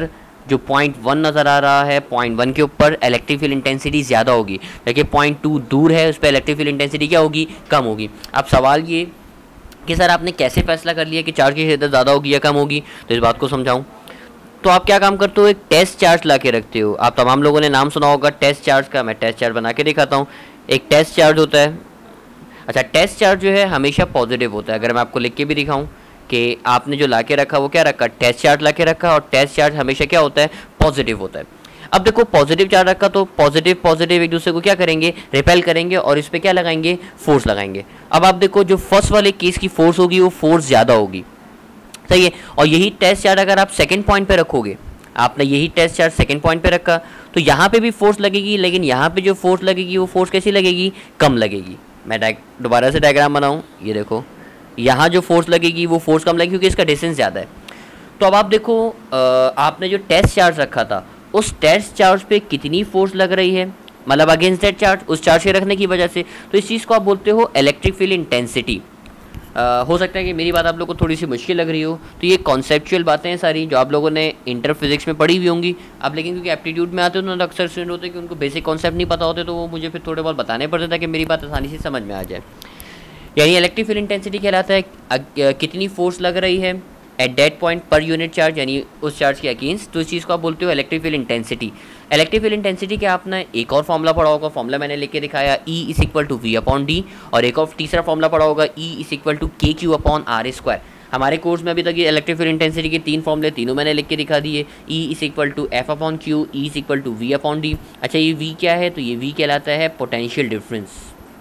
जो पॉइंट वन नज़र आ रहा है, पॉइंट वन के ऊपर इलेक्ट्रिक फील्ड इंटेंसिटी ज़्यादा होगी, लेकिन पॉइंट टू दूर है, उस पर इलेक्ट्रिक फील्ड इंटेंसिटी क्या होगी, कम होगी। अब सवाल ये कि सर आपने कैसे फैसला कर लिया कि चार्ज की शिद्दत ज़्यादा होगी या कम होगी, तो इस बात को समझाऊँ। तो आप क्या काम करते हो, एक टेस्ट चार्ज ला के रखते हो। आप तमाम लोगों ने नाम सुना होगा टेस्ट चार्ज का, मैं टेस्ट चार्ज बना के दिखाता हूँ। एक टेस्ट चार्ज होता है, अच्छा टेस्ट चार्ज जो है हमेशा पॉजिटिव होता है। अगर मैं आपको लिख के भी दिखाऊँ कि आपने जो ला के रखा वो क्या रखा, टेस्ट चार्ज ला के रखा, और टेस्ट चार्ज हमेशा क्या होता है, पॉजिटिव होता है। अब देखो पॉजिटिव चार्ज रखा तो पॉजिटिव पॉजिटिव एक दूसरे को क्या करेंगे, रिपेल करेंगे, और इस पर क्या लगाएंगे, फोर्स लगाएंगे। अब आप देखो जो फर्स्ट वाले केस की फोर्स होगी वो फोर्स ज़्यादा होगी, सही है। और यही टेस्ट चार्ज अगर आप सेकेंड पॉइंट पे रखोगे, आपने यही टेस्ट चार्ज सेकेंड पॉइंट पे रखा, तो यहाँ पे भी फोर्स लगेगी, लेकिन यहाँ पे जो फोर्स लगेगी वो फोर्स कैसी लगेगी, कम लगेगी। मैं दोबारा से डायग्राम बनाऊँ, ये देखो यहाँ जो फोर्स लगेगी वो फोर्स कम लगेगी क्योंकि इसका डिस्टेंस ज़्यादा है। तो अब आप देखो आपने जो टेस्ट चार्ज रखा था उस टेस्ट चार्ज पे कितनी फोर्स लग रही है, मतलब अगेंस्ट दैट चार्ज, उस चार्ज के रखने की वजह से। तो इस चीज़ को आप बोलते हो इलेक्ट्रिक फील्ड इंटेंसिटी। हो सकता है कि मेरी बात आप लोगों को थोड़ी सी मुश्किल लग रही हो, तो ये कॉन्सेप्चुअल बातें हैं सारी जो आप लोगों ने इंटर फिजिक्स में पढ़ी हुई होंगी। अब लेकिन क्योंकि एप्टीट्यूड में आते हो तो अक्सर स्टूडेंट होते हैं कि उनको बेसिक कॉन्सेप्ट नहीं पता होते, तो वो मुझे फिर थोड़े बहुत बताने पड़ते ताकि मेरी बात आसानी से समझ में आ जाए। यानी इलेक्ट्रिक फील्ड इंटेंसिटी कहलाता है कितनी फोर्स लग रही है at that point per unit charge, यानी उस चार्ज के अगेंस्ट। तो इस चीज़ को आप बोलते हो electric field intensity. Electric field intensity के आपने एक और फॉर्मूला पढ़ा होगा, फॉर्मूला मैंने लेके दिखाया, E is equal to V upon D, और एक और तीसरा फॉर्मूला पढ़ा होगा E is equal to K Q upon R square. हमारे कोर्स में अभी तक ये इलेक्ट्रिक फील्ड इंटेंसिटी के तीन फॉर्मूले, तीनों मैंने लिख के दिखा दिए। E is equal to F upon Q, E is equal to V upon D. अच्छा ये V क्या है, तो ये V कहलाता है पोटेंशियल डिफरेंस,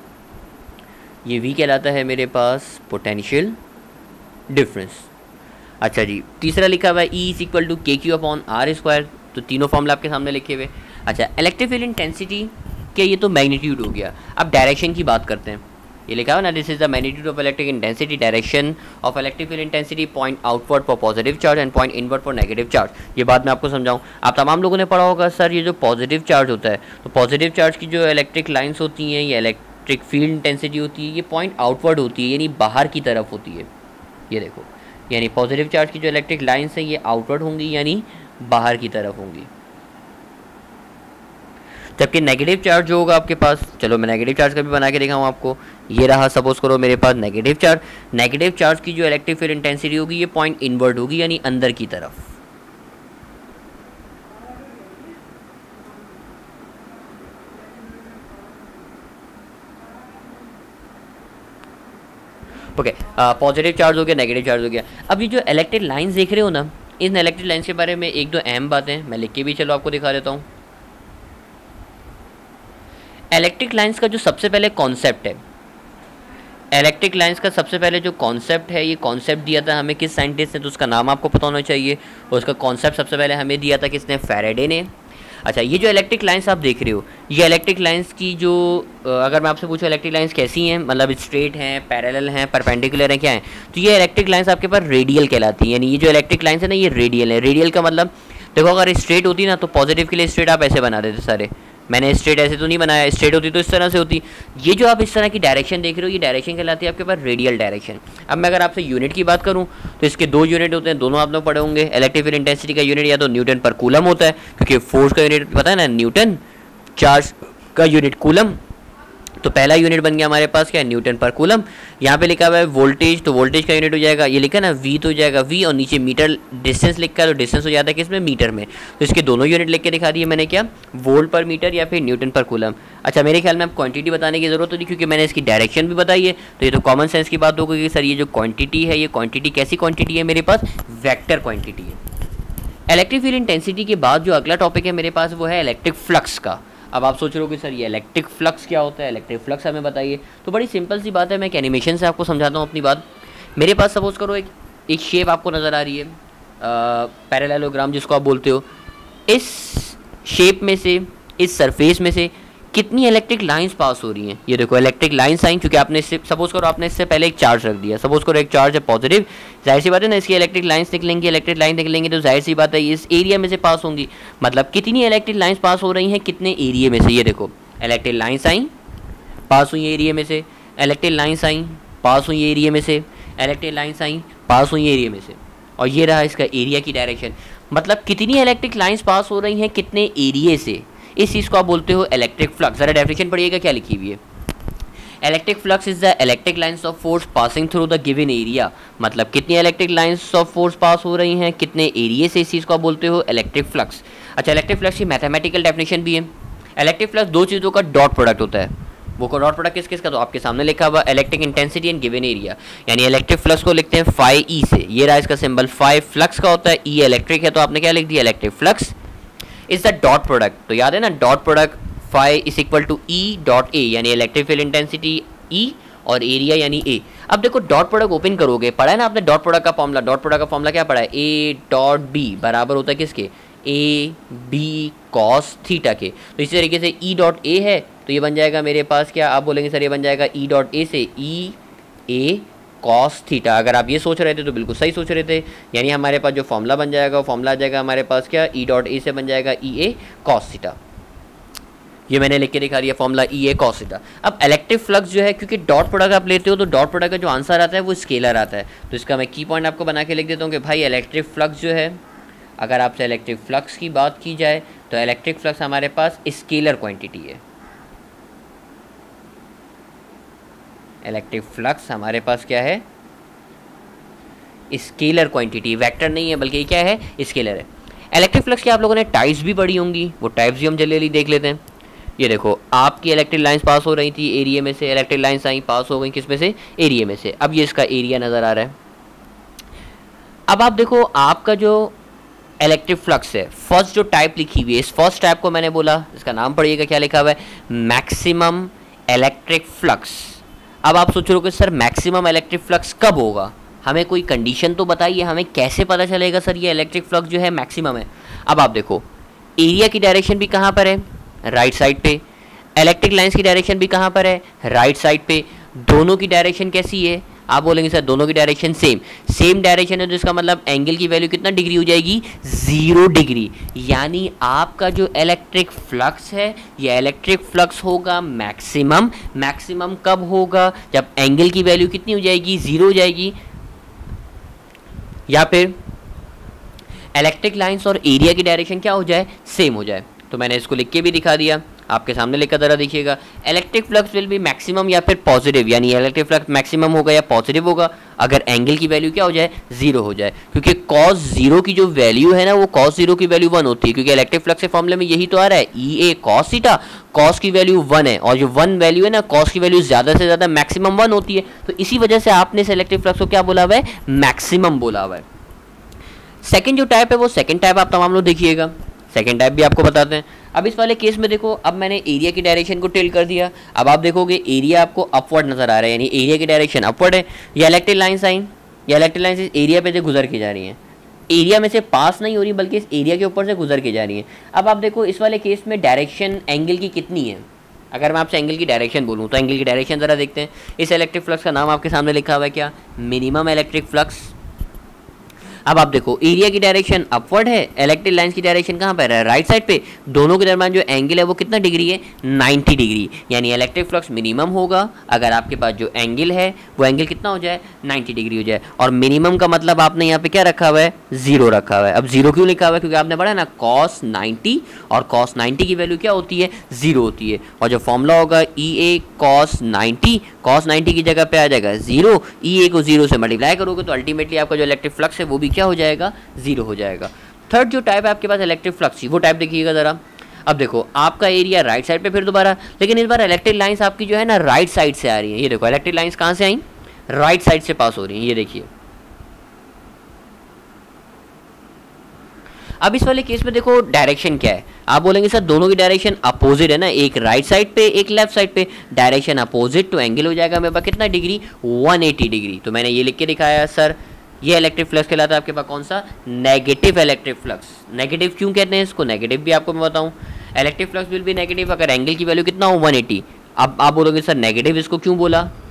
ये V कहलाता है मेरे पास पोटेंशियल डिफरेंस। अच्छा जी, तीसरा लिखा हुआ है E is equal to K Q upon R square, तो तीनों फॉर्मूला आपके सामने लिखे हुए। अच्छा इलेक्ट्रिक फील्ड इंटेंसिटी के ये तो मैग्नीट्यूड हो गया। अब डायरेक्शन की बात करते हैं, ये लिखा हुआ ना, this is the magnitude of electric intensity, direction of electric field intensity point outward for positive charge and point inward for negative charge. ये बात मैं आपको समझाऊं। आप तमाम लोगों ने पढ़ा होगा सर ये जो पॉजिटिव चार्ज होता है, तो पॉजिटिव चार्ज की जो इलेक्ट्रिक लाइन्स होती हैं, ये इलेक्ट्रिक फील्ड इंटेंसिटी होती है, ये पॉइंट आउटवर्ड होती है, यानी बाहर की तरफ होती है। ये देखो, यानी पॉजिटिव चार्ज की जो इलेक्ट्रिक लाइन्स हैं ये आउटवर्ड होंगी, यानी बाहर की तरफ होंगी। जबकि नेगेटिव चार्ज जो होगा आपके पास, चलो मैं नेगेटिव चार्ज का भी बना के दिखाऊँ आपको। ये रहा, सपोज करो मेरे पास नेगेटिव चार्ज, नेगेटिव चार्ज की जो इलेक्ट्रिक फील्ड इंटेंसिटी होगी ये पॉइंट इनवर्ड होगी, यानी अंदर की तरफ। ओके, पॉजिटिव चार्ज हो गया, नेगेटिव चार्ज हो गया। अब ये जो इलेक्ट्रिक लाइंस देख रहे हो ना, इन इलेक्ट्रिक लाइंस के बारे में एक दो अहम बातें मैं लिख के भी चलो आपको दिखा देता हूँ। इलेक्ट्रिक लाइंस का जो सबसे पहले कॉन्सेप्ट है, इलेक्ट्रिक लाइंस का सबसे पहले जो कॉन्सेप्ट है, ये कॉन्सेप्ट दिया था हमें किस साइंटिस्ट ने, तो उसका नाम आपको पता होना चाहिए। और उसका कॉन्सेप्ट सबसे पहले हमें दिया था किसने, फैराडे ने। अच्छा ये जो इलेक्ट्रिक लाइंस आप देख रहे हो, ये इलेक्ट्रिक लाइंस की जो, अगर मैं आपसे पूछूं इलेक्ट्रिक लाइंस कैसी हैं, मतलब स्ट्रेट हैं, पैरेलल हैं, परपेंडिकुलर हैं, क्या हैं, तो ये इलेक्ट्रिक लाइंस आपके पास रेडियल कहलाती हैं। यानी ये जो इलेक्ट्रिक लाइंस है ना, ये रेडियल है। रेडियल का मतलब देखो, अगर स्ट्रेट होती ना तो पॉजिटिव के लिए स्ट्रेट आप ऐसे बना देते सारे, मैंने स्ट्रेट ऐसे तो नहीं बनाया, स्ट्रेट होती तो इस तरह से होती। ये जो आप इस तरह की डायरेक्शन देख रहे हो, ये डायरेक्शन कहलाती है आपके पास रेडियल डायरेक्शन। अब मैं अगर आपसे यूनिट की बात करूं तो इसके दो यूनिट होते हैं, दोनों आप लोग पढ़े होंगे। इलेक्ट्रिक फील्ड इंटेंसिटी का यूनिट या तो न्यूटन पर कूलम होता है, क्योंकि फोर्स का यूनिट पता है ना न्यूटन, चार्ज का यूनिट कूलम। तो पहला यूनिट बन गया हमारे पास क्या, न्यूटन पर कूलम। यहाँ पे लिखा हुआ है वोल्टेज, तो वोल्टेज का यूनिट हो जाएगा, ये लिखा है ना वी, तो हो जाएगा वी, और नीचे मीटर डिस्टेंस लिखा है तो डिस्टेंस हो जाता है किसमें, मीटर में। तो इसके दोनों यूनिट लिख के दिखा दिए मैंने, क्या, वोल्ट पर मीटर या फिर न्यूटन पर कूलम। अच्छा मेरे ख्याल में अब क्वांटिटी बताने की जरूरत होती, क्योंकि मैंने इसकी डायरेक्शन भी बताई है, तो ये तो कॉमन सेंस की बात होगी कि सर ये जो क्वांटिटी है, ये क्वांटिटी कैसी क्वांटिटी है, मेरे पास वेक्टर क्वांटिटी है। इलेक्ट्रिक फील्ड इंटेंसिटी के बाद जो अगला टॉपिक है मेरे पास वो है इलेक्ट्रिक फ्लक्स का। अब आप सोच रहे हो कि सर ये इलेक्ट्रिक फ्लक्स क्या होता है, इलेक्ट्रिक फ्लक्स हमें बताइए। तो बड़ी सिंपल सी बात है, मैं एक एनिमेशन से आपको समझाता हूँ अपनी बात। मेरे पास सपोज करो एक एक शेप आपको नज़र आ रही है, पैरेललोग्राम जिसको आप बोलते हो। इस शेप में से, इस सरफेस में से कितनी इलेक्ट्रिक लाइंस पास हो रही हैं, ये देखो इलेक्ट्रिक लाइंस आई, क्योंकि आपने इससे सपोज करो आपने इससे पहले एक चार्ज रख दिया, सपोज करो एक चार्ज है पॉजिटिव, जाहिर सी बात है ना इसकी इलेक्ट्रिक लाइंस निकलेंगी, इलेक्ट्रिक लाइन निकलेंगी तो जाहिर सी बात है इस एरिया में से पास होंगी। मतलब कितनी इलेक्ट्रिक लाइंस पास हो रही हैं कितने एरिया में से, ये देखो इलेक्ट्रिक लाइंस आई पास हुई एरिया में से, इलेक्ट्रिक लाइंस आई पास हुई एरिया में से, इलेक्ट्रिक लाइंस आई पास हुई एरिया में से। और ये रहा इसका एरिया की डायरेक्शन, मतलब कितनी इलेक्ट्रिक लाइंस पास हो रही हैं कितने एरिया से, इस चीज़ को आप बोलते हो इलेक्ट्रिक फ्लक्स। ज़रा डेफिनेशन पढ़िएगा क्या लिखी हुई है। Electric flux is the electric lines of force passing through the given area, मतलब कितनी electric lines of force pass हो रही हैं कितने एरिया से, इस चीज़ को आप बोलते हो इलेक्ट्रिक फ्लक्स। अच्छा, इलेक्ट्रिक फ्लक्स की मैथमेटिकल डेफिनेशन भी है। इलेक्ट्रिक फ्लक्स दो चीज़ों का डॉट प्रोडक्ट होता है। वो को डॉट प्रोडक्ट किस किस का, तो आपके सामने लिखा हुआ electric intensity and given area, यानी इलेक्ट्रिक फ्लक्स को लिखते हैं फाई ई से, ये रहा इसका सिंबल फाई, फ्लक्स का होता है ई इलेक्ट्रिक है, तो आपने क्या लिख दिया electric flux is the dot product. तो याद है ना, dot product phi is equal to E dot A, यानी इलेक्ट्रिक फील्ड इंटेंसिटी ई और एरिया यानी ए। अब देखो डॉट प्रोडक्ट ओपन करोगे, पढ़ा है ना आपने डॉट प्रोडक्ट का फॉर्मूला, डॉट प्रोडक्ट का फॉर्मूला क्या पढ़ा है, ए डॉट बी बराबर होता है किसके, ए बी कॉस थीटा के। तो इसी तरीके से ई डॉट ए है तो ये बन जाएगा मेरे पास क्या, आप बोलेंगे सर ये बन जाएगा ई डॉट ए से ई ए कॉस थीटा। अगर आप ये सोच रहे थे तो बिल्कुल सही सोच रहे थे, यानी हमारे पास जो फॉर्मूला बन जाएगा वो फॉर्मूला आ जाएगा हमारे पास क्या, ई डॉट ए से बन जाएगा ई ए कॉस थीटा। ये मैंने लिख के दिखा दिया formula E A cos theta. अब इलेक्ट्रिक फ्लक्स जो है, क्योंकि डॉट प्रोडक्ट आप लेते हो तो डॉट प्रोडक्ट का जो आंसर आता है वो स्केलर आता है, तो इसका मैं की पॉइंट आपको बना के लिख देता हूँ कि भाई इलेक्ट्रिक फ्लक्स जो है, अगर आपसे इलेक्ट्रिक फ्लक्स की बात की जाए तो इलेक्ट्रिक फ्लक्स हमारे पास स्केलर क्वांटिटी है। इलेक्ट्रिक फ्लक्स हमारे पास क्या है, स्केलर क्वांटिटी, वेक्टर नहीं है बल्कि क्या है, स्केलर है। इलेक्ट्रिक फ्लक्स की आप लोगों ने टाइप्स भी पढ़ी होंगी, वो टाइप्स भी हम जल्दी देख लेते हैं। ये देखो आपकी इलेक्ट्रिक लाइंस पास हो रही थी एरिया में से, इलेक्ट्रिक लाइंस आई पास हो गई किस में से, एरिया में से। अब ये इसका एरिया नज़र आ रहा है। अब आप देखो आपका जो इलेक्ट्रिक फ्लक्स है, फर्स्ट जो टाइप लिखी हुई है, इस फर्स्ट टाइप को मैंने बोला, इसका नाम पढ़िएगा क्या लिखा हुआ है, मैक्सिमम इलेक्ट्रिक फ्लक्स। अब आप सोच रहे हो कि सर मैक्सिमम इलेक्ट्रिक फ्लक्स कब होगा, हमें कोई कंडीशन तो बताइए, हमें कैसे पता चलेगा सर ये इलेक्ट्रिक फ्लक्स जो है मैक्सिमम है। अब आप देखो एरिया की डायरेक्शन भी कहाँ पर है, राइट साइड पे, इलेक्ट्रिक लाइंस की डायरेक्शन भी कहाँ पर है, राइट साइड पे। दोनों की डायरेक्शन कैसी है, आप बोलेंगे सर दोनों की डायरेक्शन सेम, सेम डायरेक्शन है तो इसका मतलब एंगल की वैल्यू कितना डिग्री हो जाएगी, जीरो डिग्री। यानी आपका जो इलेक्ट्रिक फ्लक्स है ये इलेक्ट्रिक फ्लक्स होगा मैक्सिमम। मैक्सिमम कब होगा, जब एंगल की वैल्यू कितनी हो जाएगी, जीरो हो जाएगी, या फिर इलेक्ट्रिक लाइंस और एरिया की डायरेक्शन क्या हो जाए, सेम हो जाए। तो मैंने इसको लिख के भी दिखा दिया, आपके सामने लिखा जरा देखिएगा, electric flux will be maximum या फिर पॉजिटिव, यानी इलेक्ट्रिक फ्लक्स मैक्सिमम होगा या पॉजिटिव होगा अगर एंगल की वैल्यू क्या हो जाए, जीरो हो जाए। क्योंकि कॉस जीरो की जो वैल्यू है ना, वो कॉस जीरो की वैल्यू वन होती है, क्योंकि इलेक्ट्रिक फ्लक्स के फॉर्मूले में यही तो आ रहा है, E A cos theta, cos की वैल्यू वन है और जो वन वैल्यू है ना, कॉस की वैल्यू ज़्यादा से ज़्यादा मैक्सिमम वन होती है, तो इसी वजह से आपने इस इलेक्ट्रिक फ्लक्स को क्या बोला हुआ है, मैक्सिमम बोला हुआ है। सेकेंड जो टाइप है वो सेकेंड टाइप आप तमाम लोग देखिएगा, सेकेंड टाइप भी आपको बताते हैं। अब इस वाले केस में देखो, अब मैंने एरिया की डायरेक्शन को टिल्ट कर दिया, अब आप देखोगे एरिया आपको अपवर्ड नजर आ रहा है, यानी एरिया की डायरेक्शन अपवर्ड है। ये इलेक्ट्रिक लाइंस आई, ये इलेक्ट्रिक लाइंस इस एरिया पे से गुजर के जा रही हैं, एरिया में से पास नहीं हो रही बल्कि इस एरिया के ऊपर से गुजर के जा रही हैं। अब आप देखो इस वाले केस में डायरेक्शन एंगल की कितनी है, अगर मैं आपसे एंगल की डायरेक्शन बोलूँ तो एंगल की डायरेक्शन ज़रा देखते हैं। इस इलेक्ट्रिक फ्लक्स का नाम आपके सामने लिखा हुआ है क्या, मिनिमम इलेक्ट्रिक फ्लक्स। अब आप देखो एरिया की डायरेक्शन अपवर्ड है, इलेक्ट्रिक लाइंस की डायरेक्शन कहाँ पर है, राइट साइड पे, दोनों के दरमियान जो एंगल है वो कितना डिग्री है, नाइन्टी डिग्री, यानी इलेक्ट्रिक फ्लक्स मिनिमम होगा अगर आपके पास जो एंगल है वो एंगल कितना हो जाए, नाइन्टी डिग्री हो जाए। और मिनिमम का मतलब आपने यहाँ पे क्या रखा हुआ है, जीरो रखा हुआ है। अब जीरो क्यों लिखा हुआ है, क्योंकि आपने पढ़ा ना कॉस नाइन्टी, और कॉस नाइन्टी की वैल्यू क्या होती है, जीरो होती है, और जो फॉर्मूला होगा E A cos ninety, cos ninety की जगह पे आ जाएगा जीरो, ई ए को जीरो से मल्टीप्लाई करोगे तो अल्टीमेटली आपका जो इलेक्ट्रिक फ्लक्स है वो भी क्या हो जाएगा, जीरो हो जाएगा। थर्ड जो टाइप है आपके पास इलेक्ट्रिक फ्लक्स की, वो टाइप देखिएगा जरा। अब देखो आपका एरिया राइट साइड पे फिर दोबारा, लेकिन इस बार इलेक्ट्रिक लाइंस आपकी जो है ना राइट साइड से आ रही है। ये देखो इलेक्ट्रिक लाइंस कहाँ से आई, राइट साइड से पास हो रही है, ये देखिए। अब इस वाले केस में देखो डायरेक्शन क्या है, आप बोलेंगे सर दोनों की डायरेक्शन अपोजिट है ना, एक राइट साइड पे एक लेफ्ट साइड पे, डायरेक्शन अपोजिट तो एंगल हो जाएगा मेरे पास कितना डिग्री, वन एटी डिग्री। तो मैंने ये लिख के दिखाया सर, ये इलेक्ट्रिक फ्लक्स कहलाता है आपके पास कौन सा, नेगेटिव इलेक्ट्रिक फ्लक्स। नेगेटिव क्यों कहते हैं इसको, नेगेटिव भी आपको मैं बताऊं, electric flux will be negative अगर एंगल की वैल्यू कितना हो, वन एटी। अब आप बोलोगे सर नेगेटिव इसको क्यों बोला,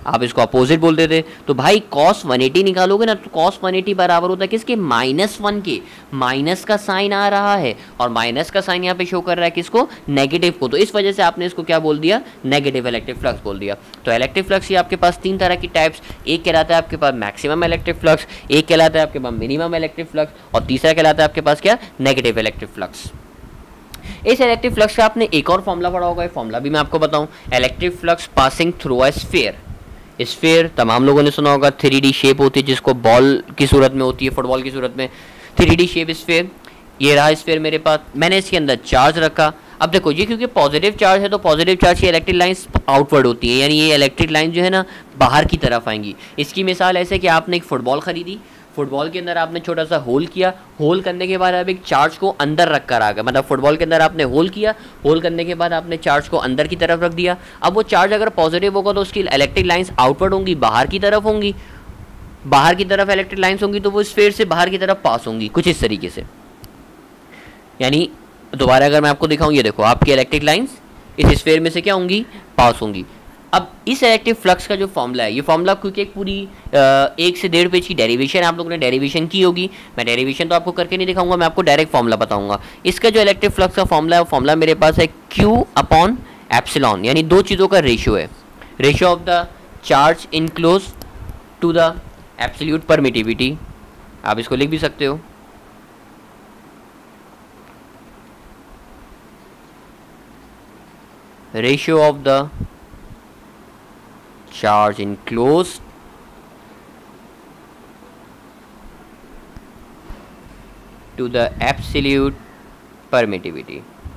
आप इसको अपोजिट बोल देते। तो भाई कॉस वन एटी निकालोगे ना, तो कॉस वन एटी बराबर होता है किसके, माइनस वन के। माइनस का साइन आ रहा है और माइनस का साइन यहाँ पे शो कर रहा है किसको, नेगेटिव को। तो इस वजह से आपने इसको क्या बोल दिया, नेगेटिव इलेक्ट्रिक फ्लक्स बोल दिया। तो इलेक्ट्रिक फ्लक्स ये आपके पास तीन तरह की टाइप्स, एक कहलाता है आपके पास मैक्सिमम इलेक्ट्रिक फ्लक्स, एक कहलाता है आपके पास मिनिमम इलेक्ट्रिक फ्लक्स, और तीसरा कहलाता है आपके पास क्या, नेगेटिव इलेक्ट्रिक फ्लक्स। इस इलेक्ट्रिक फ्लक्स का आपने एक और फॉर्मूला पढ़ा होगा, फॉर्मूला भी मैं आपको बताऊं, electric flux passing through a sphere. Sphere तमाम लोगों ने सुना होगा, थ्री डी शेप होती है जिसको बॉल की सूरत में होती है, फुटबॉल की सूरत में, थ्री डी शेप स्फीयर। ये रहा स्फीयर मेरे पास, मैंने इसके अंदर चार्ज रखा। अब देखो ये क्योंकि पॉजिटिव चार्ज है तो पॉजिटिव चार्ज की इलेक्ट्रिक लाइंस आउटवर्ड होती है, यानी ये इलेक्ट्रिक लाइन जो है ना बाहर की तरफ आएंगी। इसकी मिसाल ऐसे कि आपने एक फुटबॉल खरीदी, फुटबॉल के अंदर आपने छोटा सा होल किया, होल करने के बाद आप एक चार्ज को अंदर रख कर आ गए, मतलब फुटबॉल के अंदर आपने होल किया, होल करने के बाद आपने चार्ज को अंदर की तरफ रख दिया। अब वो चार्ज अगर पॉजिटिव होगा तो उसकी इलेक्ट्रिक लाइंस आउटवर्ड होंगी, बाहर की तरफ होंगी, बाहर की तरफ इलेक्ट्रिक लाइंस होंगी तो वो स्फीयर से बाहर की तरफ पास होंगी, कुछ इस तरीके से। यानी दोबारा अगर मैं आपको दिखाऊं, ये देखो आपकी इलेक्ट्रिक लाइंस इस स्फीयर में से क्या होंगी, पास होंगी। अब इस इलेक्ट्रिक फ्लक्स का जो फॉर्मूला है, ये फॉर्मूला क्योंकि एक पूरी एक से डेढ़ पेज की डेरिवेशन आप लोगों ने डेरिवेशन की होगी, मैं डेरिवेशन तो आपको करके नहीं दिखाऊंगा, मैं आपको डायरेक्ट फॉर्मूला बताऊंगा। इसका जो इलेक्ट्रिक फ्लक्स का फॉर्मूला है, फॉर्मूला मेरे पास है Q अपॉन एप्सिलॉन, यानी दो चीज़ों का रेशियो है, ratio of the charge enclose to the absolute permittivity, आप इसको लिख भी सकते हो। Ratio of the charge enclosed to the absolute permittivity।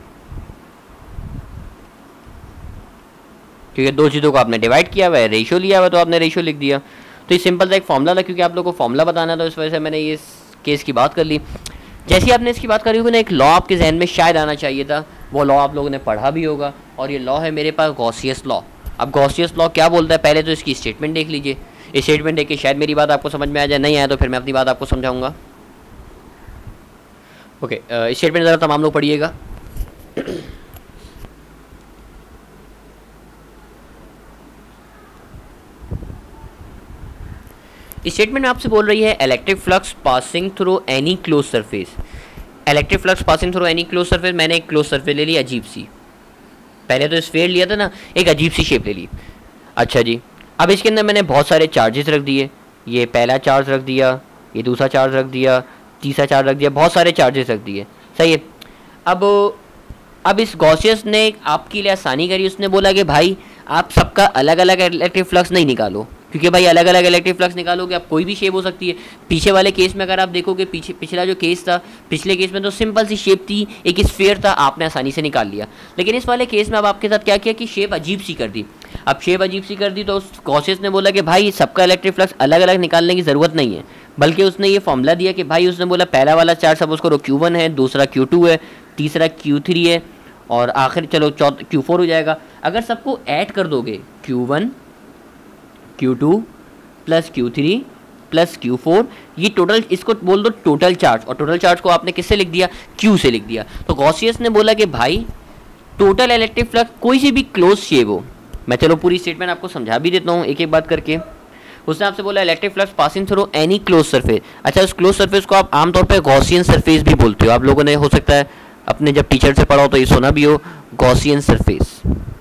क्योंकि दो चीज़ों को आपने डिवाइड किया हुआ है, रेशियो लिया हुआ है, तो आपने रेशियो लिख दिया। तो ये सिंपल सा एक फॉर्मूला था, क्योंकि आप लोगों को फॉर्मूला बताना था, इस वजह से मैंने ये केस की बात कर ली। जैसे ही आपने इसकी बात करी होगी ना, एक लॉ आपके जहन में शायद आना चाहिए था, वो लॉ आप लोगों ने पढ़ा भी होगा, और ये लॉ है मेरे पास गॉसियस लॉ। अब गॉसियस लॉ क्या बोलता है, पहले तो इसकी स्टेटमेंट देख लीजिए। इस स्टेटमेंट देख के शायद मेरी बात आपको समझ में आ जाए, नहीं आया तो फिर मैं अपनी बात आपको समझाऊंगा। ओके, इस स्टेटमेंट ज़रा तमाम लोग पढ़िएगा। इस स्टेटमेंट में आपसे बोल रही है electric flux passing through any close surface. Electric flux passing through any close surface, मैंने एक क्लोज सरफेस ले ली अजीब सी, पहले तो स्फीयर लिया था ना, एक अजीब सी शेप ले ली। अच्छा जी, अब इसके अंदर मैंने बहुत सारे चार्जेस रख दिए, ये पहला चार्ज रख दिया, ये दूसरा चार्ज रख दिया, तीसरा चार्ज रख दिया, बहुत सारे चार्जेस रख दिए, सही है। अब अब इस गॉसियस ने आपके लिए आसानी करी, उसने बोला कि भाई आप सबका अलग अलग इलेक्ट्रिक फ्लक्स नहीं निकालो, क्योंकि भाई अलग अलग इलेक्ट्रिक फ्लक्स निकालोगे आप कोई भी शेप हो सकती है। पीछे वाले केस में अगर आप देखोगे, पीछे पिछला जो केस था, पिछले केस में तो सिंपल सी शेप थी, एक स्फीयर था, आपने आसानी से निकाल लिया। लेकिन इस वाले केस में अब आपके साथ क्या किया कि शेप अजीब सी कर दी। अब शेप अजीब सी कर दी तो उस गॉसियस ने बोला कि भाई सबका इलेक्ट्रिक फ्लक्स अलग अलग निकालने की ज़रूरत नहीं है, बल्कि उसने ये फॉर्मूला दिया कि भाई उसने बोला पहला वाला चार्ज सपोज करो क्यू वन है, दूसरा क्यू टू है, तीसरा क्यू थ्री है, और आखिर चलो चौथ क्यू फोर हो जाएगा। अगर सबको ऐड कर दोगे Q one Q two plus Q three plus Q four, ये टोटल, इसको बोल दो टोटल चार्ज, और टोटल चार्ज को आपने किससे लिख दिया, Q से लिख दिया। तो गॉसियस ने बोला कि भाई टोटल इलेक्ट्रिक फ्लक्स कोई सी भी क्लोज शेप हो, मैं चलो पूरी स्टेटमेंट आपको समझा भी देता हूँ एक एक बात करके। उसने आपसे बोला electric flux passing through any close surface. अच्छा, उस क्लोज सरफेस को आप आमतौर पर गॉसियन सरफेस भी बोलते हो, आप लोगों ने हो सकता है अपने जब टीचर से पढ़ा हो तो ये सुना भी हो, गॉसियन सरफेस,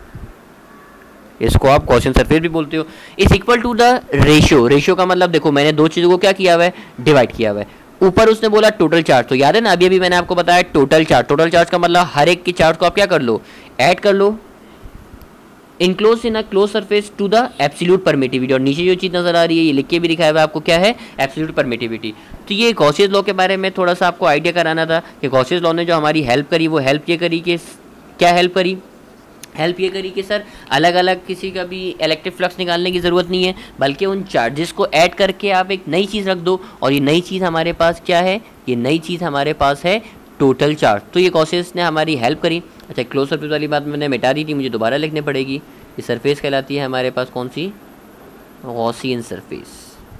इसको आप गॉसियन सरफेस भी बोलते हो। Is equal to the ratio, ratio का मतलब देखो मैंने दो चीज़ों को क्या किया हुआ है, डिवाइड किया हुआ है। ऊपर उसने बोला टोटल चार्ज, तो याद है ना अभी अभी मैंने आपको बताया टोटल चार्ज, टोटल चार्ज का मतलब हर एक की चार्ज को आप क्या कर लो, ऐड कर लो, enclose in a close surface to the absolute permittivity. और नीचे जो चीज़ नजर आ रही है ये लिख के भी दिखाया हुआ है आपको, क्या है, एब्सोल्यूट परमिटिविटी। तो ये गॉसियस लॉ के बारे में थोड़ा सा आपको आइडिया कराना था कि गॉसियस लॉ ने जो हमारी हेल्प करी, वो हेल्प ये करी कि क्या हेल्प करी, हेल्प ये करी कि सर अलग अलग किसी का भी इलेक्ट्रिक फ्लक्स निकालने की ज़रूरत नहीं है, बल्कि उन चार्जेस को ऐड करके आप एक नई चीज़ रख दो, और ये नई चीज़ हमारे पास क्या है, ये नई चीज़ हमारे पास है टोटल चार्ज। तो ये गॉसियस ने हमारी हेल्प करी। अच्छा, क्लोज सरफेस वाली बात मैंने मिटा दी थी, मुझे दोबारा लिखनी पड़ेगी। ये सरफेस कहलाती है हमारे पास कौन सी, गॉसियन सरफेस।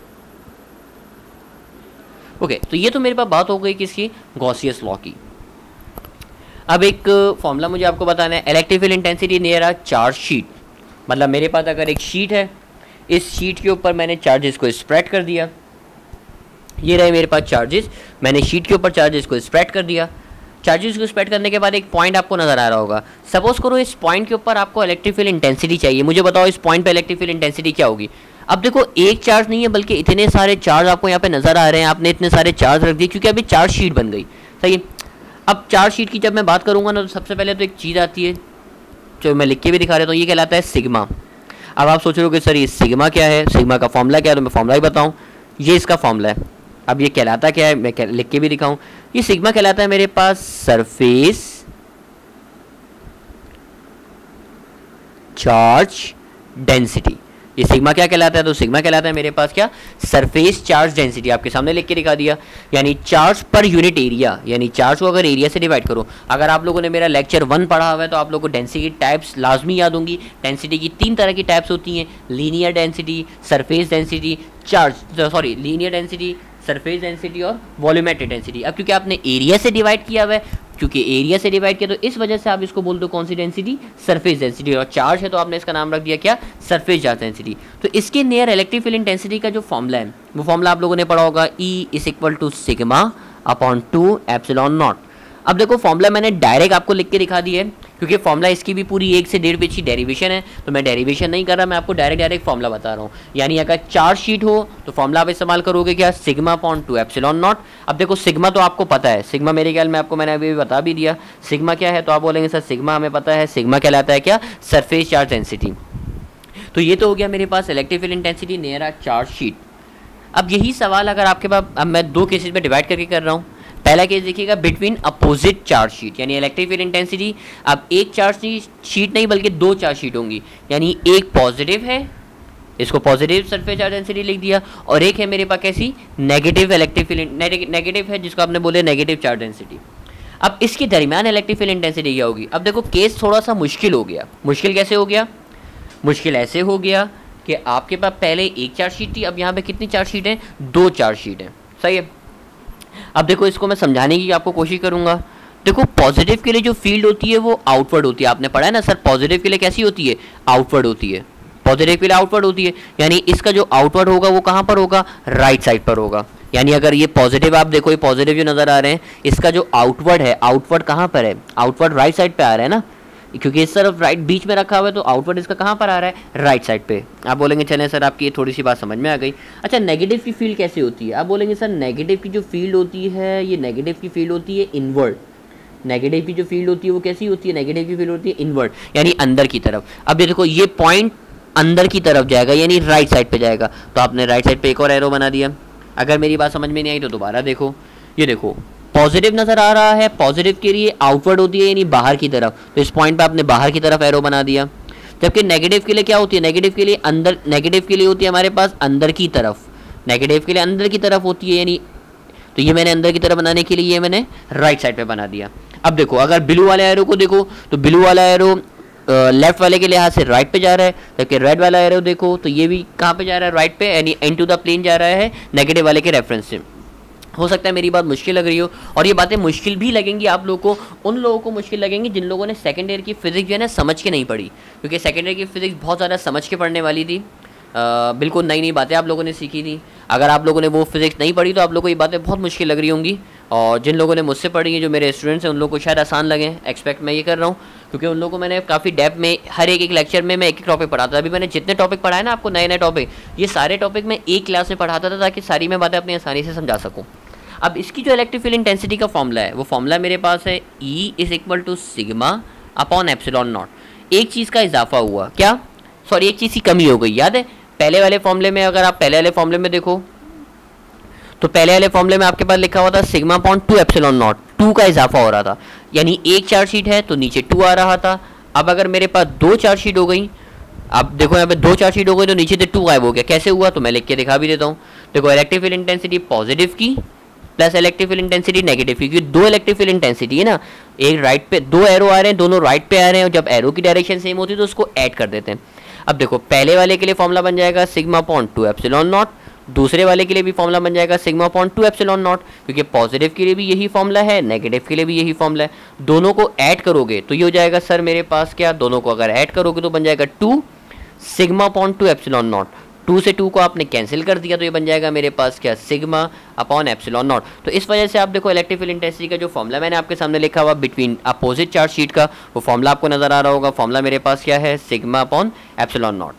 ओके, तो ये तो मेरे पास बात हो गई किसकी, गॉसियस लॉ की। अब एक फॉर्मूला मुझे आपको बताना है, electric field intensity near a charge sheet. मतलब मेरे पास अगर एक शीट है, इस शीट के ऊपर मैंने चार्जेस को स्प्रेड कर दिया, ये रहे मेरे पास चार्जेस, मैंने शीट के ऊपर चार्जेस को स्प्रेड कर दिया। चार्जेस को स्प्रेड करने के बाद एक पॉइंट आपको नजर आ रहा होगा। सपोज करो इस पॉइंट के ऊपर आपको इलेक्ट्रिक फील्ड इंटेंसिटी चाहिए, मुझे बताओ इस पॉइंट पे इलेक्ट्रिक फील्ड इंटेंसिटी क्या होगी। अब देखो एक चार्ज नहीं है बल्कि इतने सारे चार्ज आपको यहाँ पे नजर आ रहे हैं, आपने इतने सारे चार्ज रख दिए क्योंकि अभी चार्ज शीट बन गई, सही है। अब चार्ज शीट की जब मैं बात करूंगा ना तो सबसे पहले तो एक चीज़ आती है जो मैं लिख के भी दिखा रहा हूँ, ये कहलाता है सिग्मा। अब आप सोच रहे हो कि सर ये सिग्मा क्या है, सिग्मा का फॉर्मूला क्या है, तो मैं फॉर्मूला ही बताऊँ, ये इसका फॉर्मूला है। अब ये कहलाता क्या है मैं लिख के भी दिखाऊं, ये सिग्मा कहलाता है मेरे पास सरफेस चार्ज डेंसिटी। ये सिग्मा क्या कहलाता है, तो सिग्मा कहलाता है मेरे पास क्या, सरफेस चार्ज डेंसिटी। आपके सामने लिख के दिखा दिया, यानी चार्ज पर यूनिट एरिया, यानी चार्ज को अगर एरिया से डिवाइड करो। अगर आप लोगों ने मेरा लेक्चर वन पढ़ा हुआ है तो आप लोगों को डेंसिटी की टाइप्स लाजमी याद होंगी। डेंसिटी की तीन तरह की टाइप्स होती हैं, linear density, surface density, charge sorry linear density, surface density और वॉल्यूमेट्रिक डेंसिटी। अब क्योंकि आपने एरिया से डिवाइड किया हुआ है, क्योंकि एरिया से डिवाइड किया तो इस वजह से आप इसको बोल दो कौन सी डेंसिटी, सरफेस डेंसिटी। और चार्ज है तो आपने इसका नाम रख दिया क्या, सरफेस चार्ज डेंसिटी। तो इसके नियर इलेक्ट्रिक फील्ड इंटेंसिटी का जो फॉर्मूला है वो फॉर्मूला आप लोगों ने पढ़ा होगा, E is equal to sigma upon two epsilon naught. अब देखो फॉर्मूला मैंने डायरेक्ट आपको लिख के दिखा दिया है क्योंकि फॉर्मूला इसकी भी पूरी एक से डेढ़ पेज की डेरिवेशन है, तो मैं डेरिवेशन नहीं कर रहा, मैं आपको डायरेक्ट डायरेक्ट फॉर्मूला बता रहा हूँ। यानी अगर चार्ज शीट हो तो फॉर्मूला आप इस्तेमाल करोगे क्या, sigma upon two epsilon naught. अब देखो सिग्मा तो आपको पता है, सिग्मा मेरे ख्याल में आपको मैंने अभी भी बता भी दिया सिग्मा क्या है, तो आप बोलेंगे सर सिग्मा हमें पता है, सिग्मा कहलाता है क्या, सरफेस चार्ज डेंसिटी। तो ये तो हो गया मेरे पास electric field intensity near a charge sheet. अब यही सवाल अगर आपके पास, अब मैं दो केसेस में डिवाइड करके कर रहा हूँ। पहला केस देखिएगा बिटवीन अपोजिट चार्ज शीट, यानी इलेक्ट्रिक फील्ड इंटेंसिटी। अब एक चार्ज शीट नहीं बल्कि दो चार्ज शीट होंगी, यानी एक पॉजिटिव है, इसको पॉजिटिव सरफेस चार्ज डेंसिटी लिख दिया, और एक है मेरे पास कैसी, नेगेटिव इलेक्ट्रिक फील्ड, नेगेटिव है जिसको आपने बोले नेगेटिव चार्ज डेंसिटी। अब इसके दरमियान इलेक्ट्रिक फील्ड इंटेंसिटी क्या होगी। अब देखो केस थोड़ा सा मुश्किल हो गया। मुश्किल कैसे हो गया, मुश्किल ऐसे हो गया कि आपके पास पहले एक चार्ज शीट थी, अब यहाँ पे कितनी चार्ज शीट है, दो चार्ज शीट है, सही है। अब देखो इसको मैं समझाने की आपको कोशिश करूंगा। देखो पॉजिटिव के लिए जो फील्ड होती है वो आउटवर्ड होती है, आपने पढ़ा है ना सर, पॉजिटिव के लिए कैसी होती है, आउटवर्ड होती है। पॉजिटिव के लिए आउटवर्ड होती है, यानी इसका जो आउटवर्ड होगा वो कहाँ पर होगा, राइट साइड पर होगा। यानी अगर ये पॉजिटिव, आप देखो ये पॉजिटिव जो नजर आ रहे हैं, इसका जो आउटवर्ड है, आउटवर्ड कहाँ पर है, आउटवर्ड राइट साइड पे आ रहा है ना, क्योंकि इस तरफ राइट बीच में रखा हुआ है, तो आउटवर्ड इसका कहाँ पर आ रहा है, राइट साइड पे। आप बोलेंगे चलें सर आपकी ये थोड़ी सी बात समझ में आ गई। अच्छा नेगेटिव की फील्ड कैसे होती है, आप बोलेंगे सर नेगेटिव की जो फील्ड होती है, ये नेगेटिव की फील्ड होती है इनवर्ड। नेगेटिव की जो फील्ड होती है वो कैसी होती है, नेगेटिव की फील्ड होती है इनवर्ड, यानी अंदर की तरफ। अब ये देखो ये पॉइंट अंदर की तरफ जाएगा, यानी राइट साइड पे जाएगा, तो आपने राइट साइड पे एक और एरो बना दिया। अगर मेरी बात समझ में नहीं आई तो दोबारा देखो, ये देखो पॉजिटिव नजर आ रहा है, पॉजिटिव के लिए आउटवर्ड होती है यानी बाहर की तरफ, तो इस पॉइंट पे आपने बाहर की तरफ एरो बना दिया। जबकि नेगेटिव के लिए क्या होती है, नेगेटिव के लिए अंदर, नेगेटिव के लिए होती है हमारे पास अंदर की तरफ, नेगेटिव के लिए अंदर की तरफ होती है, यानी तो ये मैंने अंदर की तरफ बनाने के लिए ये मैंने राइट साइड पे बना दिया। अब देखो अगर ब्लू वाले एरो को देखो तो ब्लू वाला एरो लेफ्ट वाले के लिहाज से राइट पे जा रहा है, जबकि रेड वाला एरो देखो तो ये भी कहाँ पे जा रहा है, राइट पे, यानी इनटू द प्लेन जा रहा है नेगेटिव वाले के रेफरेंस से। हो सकता है मेरी बात मुश्किल लग रही हो, और ये बातें मुश्किल भी लगेंगी आप लोगों को, उन लोगों को मुश्किल लगेंगी जिन लोगों ने सेकेंड ईयर की फिजिक्स जो है ना समझ के नहीं पढ़ी, क्योंकि सेकेंड ईयर की फिजिक्स बहुत ज़्यादा समझ के पढ़ने वाली थी। आ, बिल्कुल नई नई बातें आप लोगों ने सीखी थी। अगर आप लोगों ने वो फिजिक्स नहीं पढ़ी तो आप लोगों को ये बातें बहुत मुश्किल लग रही होंगी, और जिन लोगों ने मुझसे पढ़ी हैं, जो मेरे स्टूडेंट्स हैं, उन लोगों को शायद आसान लगे, एक्सपेक्ट मैं ये कर रहा हूँ, क्योंकि उन लोगों को मैंने काफ़ी डेप्थ में हर एक एक लेक्चर में मैं एक एक टॉपिक पढ़ाता था। अभी मैंने जितने टॉपिक पढ़ाए ना आपको, नए नए टॉपिक, ये सारे टॉपिक मैं एक क्लास में पढ़ाता था ताकि सारी मैं बातें अपनी आसानी से समझा सकूँ। अब इसकी जो इलेक्ट्रिक फील्ड इंटेंसिटी का फॉर्मूला है, वो फॉर्मूला मेरे पास है E is equal to sigma upon epsilon naught. एक चीज़ का इजाफा हुआ, क्या, सॉरी एक चीज़ की कमी हो गई, याद है पहले वाले फॉर्मूले में, अगर आप पहले वाले फॉर्मूले में देखो तो पहले वाले फॉर्मूले में आपके पास लिखा हुआ था sigma upon two epsilon naught, two का इजाफा हो रहा था, यानी एक चार्ज शीट है तो नीचे टू आ रहा था। अब अगर मेरे पास दो चार्ज शीट हो गई, अब देखो यहाँ पे दो चार्ज शीट हो गई तो नीचे से टू गायब हो गया, कैसे हुआ तो मैं लिख के दिखा भी देता हूँ। देखो इलेक्ट्रिक फील्ड इंटेंसिटी पॉजिटिव की plus electric field intensity negative की, क्योंकि दो इलेक्ट्रिक फील्ड इंटेंसिटी है ना, एक राइट पे, दो एरो आ रहे हैं, दोनों राइट पे आ रहे हैं, और जब एरो की डायरेक्शन सेम होती है तो उसको ऐड कर देते हैं। अब देखो पहले वाले के लिए फॉर्मूला बन जाएगा sigma upon two epsilon naught, दूसरे वाले के लिए भी फॉर्मूला बन जाएगा sigma upon two epsilon naught, क्योंकि पॉजिटिव के लिए भी यही फॉर्मूला है, नेगेटिव के लिए भी यही फॉर्मूला है। दोनों को ऐड करोगे तो ये हो जाएगा सर मेरे पास क्या, दोनों को अगर ऐड करोगे तो बन जाएगा two sigma upon two epsilon naught. Two से टू को आपने कैंसिल कर दिया तो ये बन जाएगा मेरे पास क्या, सिग्मा अपॉन एप्सिलॉन नॉट। तो इस वजह से आप देखो इलेक्ट्रिक फील्ड इंटेंसिटी का जो फॉर्मूला मैंने आपके सामने लिखा हुआ बिटवीन अपोजिट चार्ज शीट का, वो फॉर्मूला आपको नजर आ रहा होगा। फॉर्मूला मेरे पास क्या है, सिग्मा अपॉन एप्सिलॉन नॉट।